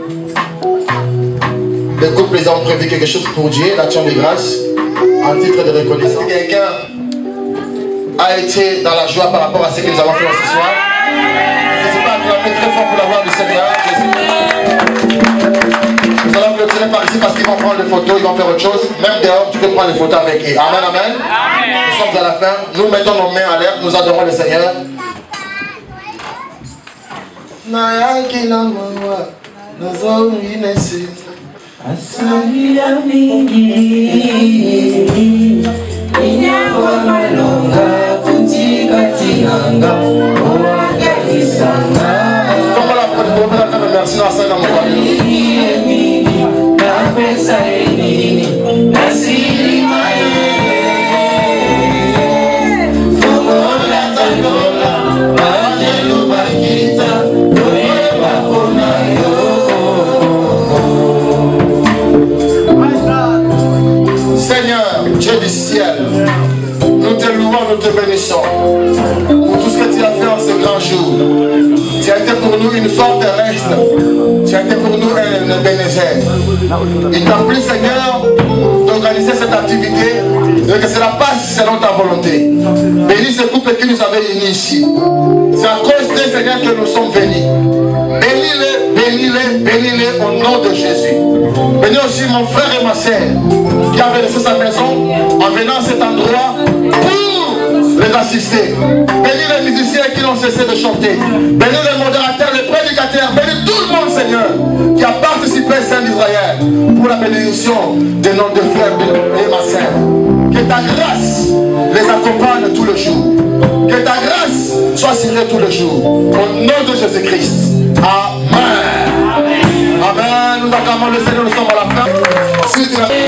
Les couples les ont prévu quelque chose pour Dieu, l'action de grâce. En titre de reconnaissance. Quelqu'un a été dans la joie par rapport à ce que nous avons fait ce soir. N'hésitez pas à acclamer très fort pour la gloire du Seigneur. Jésus. Nous allons clôturer par ici parce qu'ils vont prendre les photos, ils vont faire autre chose. Même dehors, tu peux prendre les photos avec eux. Amen, amen. Amen. Nous sommes à la fin. Nous mettons nos mains à l'air. Nous adorons le Seigneur. Asali ya mingi Inyawa malonga Kutika tinanga Owaga kisanga Merci na sana mwani Na pesa enini Nasiri maye Fumola tandola Majelu bakita Doye bakona yo Seigneur, Dieu du ciel, nous te louons, nous te bénissons pour tout ce que tu as fait en ce grand jour. Tu as été pour nous une forteresse, tu as été pour nous un Ebenezer. Il t'a plu, Seigneur, d'organiser cette activité et que cela passe selon ta volonté. Bénis ce couple qui nous avait unis ici. C'est à cause de Seigneur que nous sommes venus. Bénis-les, bénis-les, bénis-les au nom de Jésus. Bénis aussi mon frère et ma sœur qui avaient laissé sa maison en venant à cet endroit pour les assister. Bénis les musiciens qui n'ont cessé de chanter. Bénis les modérateurs, les prédicateurs. Bénis tout le monde, Seigneur, qui a participé à Saint d'Israël pour la bénédiction de nos deux frères et ma sœur. Que ta grâce les accompagne tous les jours. Que ta grâce soit signée tous les jours. Au nom de Jésus-Christ. Amen. Amen. Nous acclamons le Seigneur, nous sommes à la fin. Si tu as...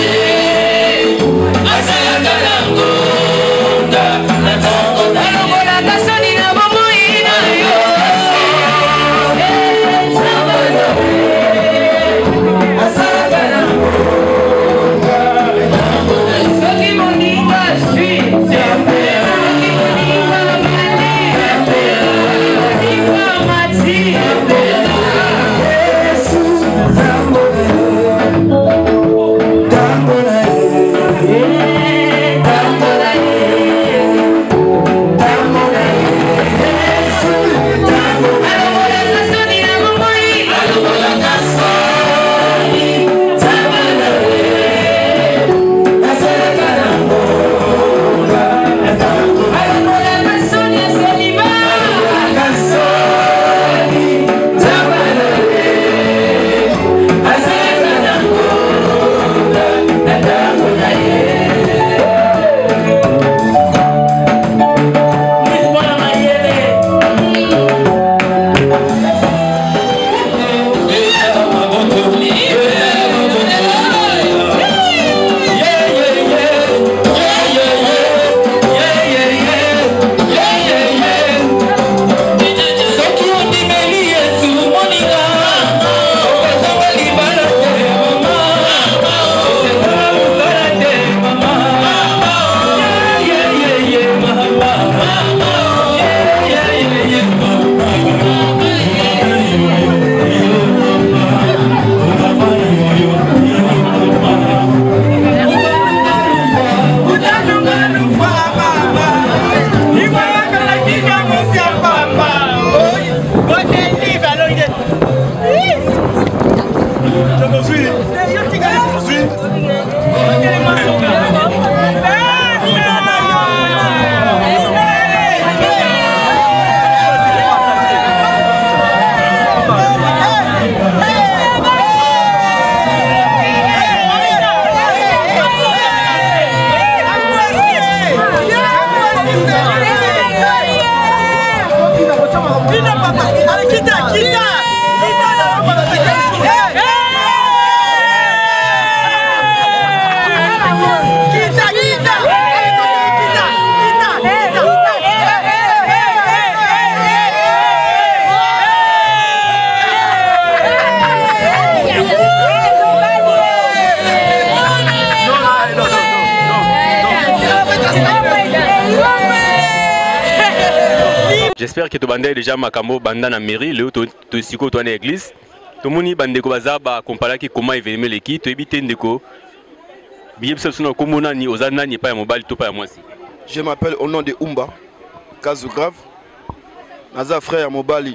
Asala j'espère que tu bandé déjà makambo banda na mairie le to to siko to na église to moni bande ko bazaba compara ki comment événement l'équipe to ebité ndeko bien ça sona komona ni ozana ni pas ya mobile to pas ya mwasi. Je m'appelle au nom de Umba Kazu Grave naza frère ya mobali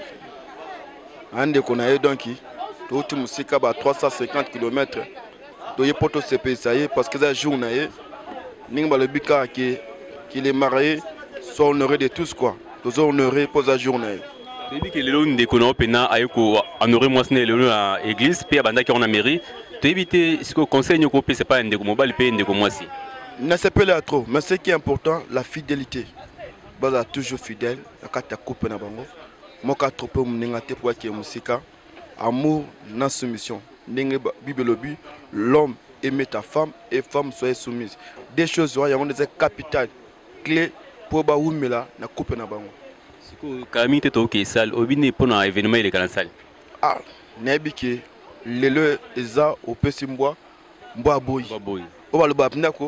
ande konaye donc to ti musika ba trois cent cinquante kilomètres to yepoto sepe ça y parce que ça jour na ye ninga le bika qui qu'il est marié soit honoré de tous quoi. Tous honorés pour la journée. Depuis que le monde déconne pena ayoko honoré moi c'est le à église puis abanda qui on a mairie tu éviter ce que conseil nous copie c'est pas un de mobile pays de moi si. Ne se peut pas trop mais ce qui est important la fidélité. Baza toujours fidèle la kata coupe na bango. Moi ka trop pour mninga te pour qui musika amour na soumission. Ninga bible bi l'homme aime ta femme et femme soyez soumise. Des choses il y a des capitales clés pour ba umela na coupe na bango. Siko kami te to ke sal obine pona événement ile kana sal. Ah, nebiki lelo eza opesi mbwa mbwa boy. Mbwa boy. Oba lo ba pinako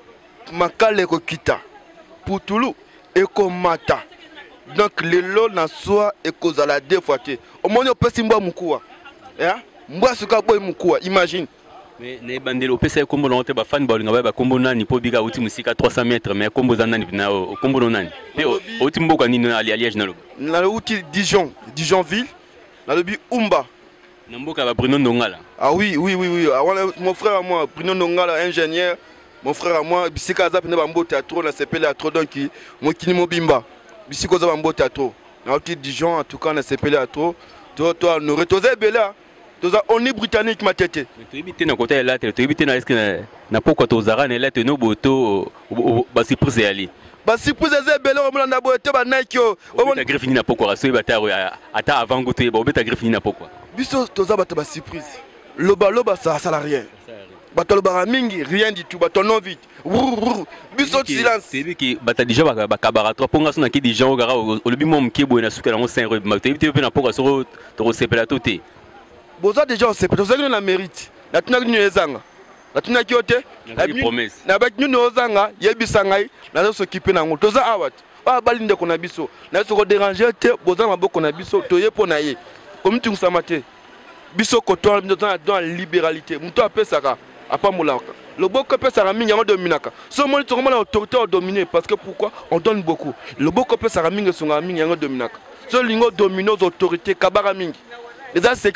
makale ko kita. Putulu eko mata. Donc lelo na soa eko zala deux fois te. Omoni opesi mbwa mukuwa. Eh? Mbwa suka boy mukuwa, imagine. Mais les bandelo pesa kombo na te ba fan ba linga ba kombo nani po biga uti musika trois cents mètres mais kombo za nani na kombo nani pe uti mboka nini na Liège na lo na uti Dijon Dijonville na lobi Umba na mboka ba Bruno Ndongala. Ah oui oui oui oui mon frère à moi Bruno Ndongala ingénieur mon frère à moi bisika za pene ba mbo théâtre na sepele à trop donc mo kini mobimba bisiko za ba mbo théâtre na uti Dijon en tout cas na sepele à trop toi toi no retoze bela. On est britannique ma tête. Tu évites na côté là, tu évites na est na pourquoi tu zara na là tu no boto ba surprise ali. Ba surprise ze belo o na boto ba Nike o. O ta griffe ni na pourquoi so ba ta ata avant goûter ba o ta griffe ni na pourquoi. Biso to za ba ta ba surprise. Loba loba ça ça rien. Ba to loba mingi rien du tout ba ton non vite. Biso silence. C'est lui qui ba ta déjà ba ba kabara trois ponga so na ki di gens o gara o lobi mom ki bo na suka na cinq euros. Tu évites pe na pourquoi so to se pela toté. Boza déjà on sait peut être na mérite la tuna ni ezanga la tuna kiote na ba ni ozanga yebisa ngai na zo s'occuper na ngoto za awat ba balinde ko na biso na so ko déranger te boza maboko na biso to yepo na ye comme tu nsamate biso ko to dans la libéralité muto apesaka apa mulaka le boko pesaka mingi ngo dominaka so moni to komona autorité au dominer parce que pourquoi on donne beaucoup le boko pesaka mingi songa mingi ngo dominaka so lingo domino aux autorités kabara mingi. Merci,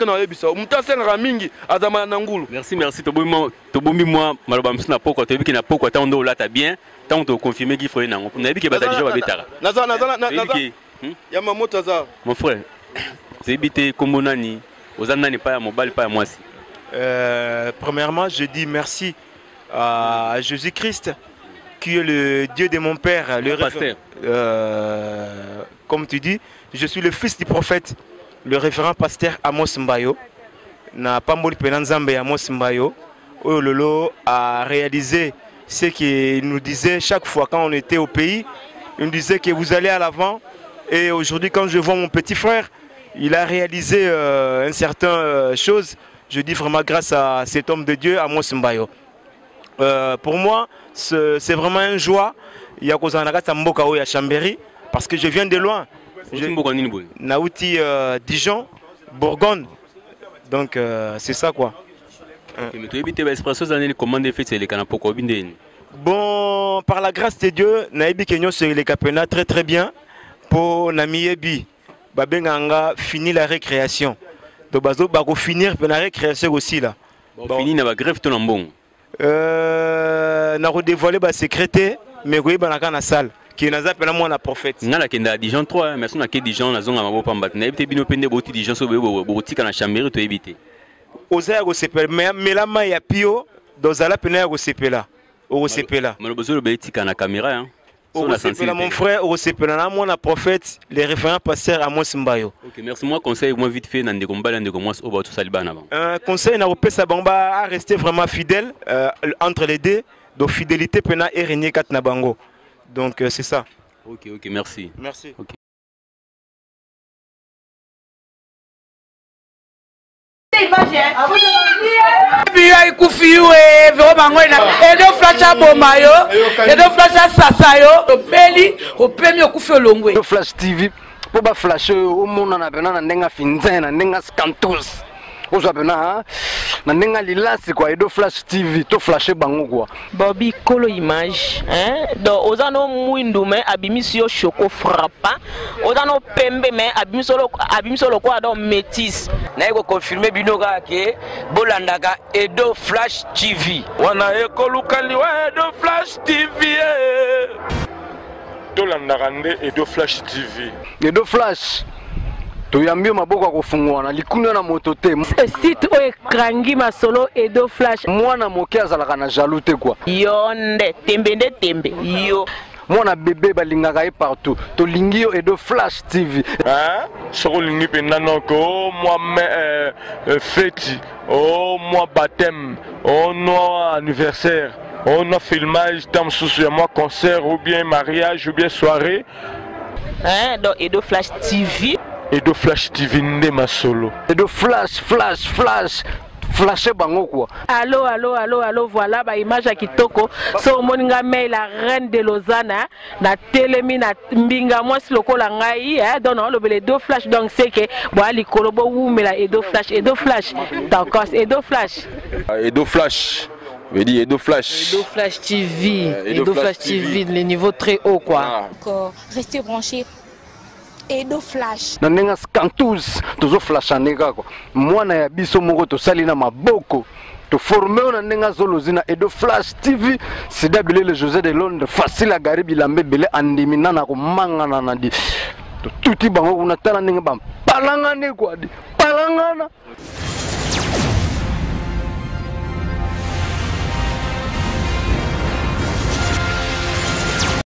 merci. Tu bombi moi, malobam sna poko, tu vu qu'il n'a poko, tant d'eau là, t'as bien, tant de confirmer qu'il faut y aller. On a vu qu'il va déjà va bétara. Naza, naza, naza. Yamamoto Taza. Mon frère, c'est éviter comme nani, aux anani pas à mobile, pas à moi si. Premièrement, je dis merci à Jésus-Christ, qui est le Dieu de mon père, le pasteur. Euh, comme tu dis, je suis le fils du prophète. Le référent pasteur Amos Mbayo n'a pas mouru Penanzambe Amos Mbayo où Lolo a réalisé ce qu'il nous disait chaque fois quand on était au pays. Il nous disait que vous allez à l'avant. Et aujourd'hui, quand je vois mon petit frère, il a réalisé euh, un certain euh, chose. Je dis vraiment grâce à cet homme de Dieu, Amos Mbayo. Euh, pour moi, c'est vraiment une joie. Il y a à Chambéry parce que je viens de loin. Naouti euh, Dijon, Bourgogne. Donc euh, c'est ça quoi. Bon, par la grâce de Dieu, Naïbi Kenyo sur les Capena très très bien. Pour Namiebi, Babenganga finit la récréation. Donc Bazo Bago finir la récréation aussi là. Bon, fini na grève ton bon. Euh, na redévoilé ba secrétaire, mais oui banaka na salle. Qui n'a pas moi la prophète. N'a la kenda Dijon trois, mais son a que Dijon la zone à mabo pamba. N'a évité bino pende boti Dijon so bebo boti kana Chambéry to éviter. Oza go sepel mais mais la ma ya pio dans ala pena go sepela. Au sepela. Mais le besoin le beti kana caméra hein. Au sepela mon frère au sepela na moi la prophète les référents pasteurs à Amos Mbayo. OK, merci moi conseil moi vite fait nan de combat nan de comment au ba tout salibana avant. Un conseil na opesa bamba à rester vraiment fidèle euh, entre les deux, donc fidélité pena et régner kat na bango. Donc euh, c'est ça. Ok, ok, merci. Merci. Okay. Flash T V po ba flashe o mona na pena na ndenga finzena ndenga scantus ozwa pena na ndenga lilasi kwa Edo Flash T V to flashe bango kwa Bobby kolo image hein donc ozano mwindu me abimisi yo choco frappa ozano pembe me abimisi lo abimisi lo kwa donc métis na eko confirmer bino ka ke bolandaka Edo Flash T V wana ekolukali wa Edo Flash T V tolandaka nde Edo Flash T V Edo Flash tuyambie maboko kufungwa na likuna na moto te site o ekrangi masolo Edo Flash mwana moke azalaka na jaloux te kwa yonde tembe nde tembe yo mwana bébé balingaka ye partout to lingi yo Edo Flash T V hein soko lingi penda noko moi euh, fête oh moi baptême oh no anniversaire oh no filmage tam sous moi concert ou bien mariage ou bien soirée hein donc Edo Flash T V Edo Flash T V nde masolo Edo Flash Flash Flash flashe bango quoi. Allô allô allô allô voilà ba image ya kitoko so moninga mail la reine de Lausanne na telemi na mbinga mwasi lokola ngai eh donc on le Edo Flash donc c'est que bo ali kolobo wumela Edo Flash Edo Flash d'accord Edo Flash Edo Flash veut dire Edo Flash Edo Flash T V euh, Edo, Edo Flash, Flash T V le niveau très haut quoi. Ah. Encore restez branchés Edo Flash na nenga scantus tozo flashaneka kwa mwana ya biso moko to sali na maboko to former na nenga zolozina Edo Flash T V sida bilele José de Londres facile à garibi lambe bele andimina na ko mangana na di to tuti bango kuna tala nenga bam palangane kwa di palangana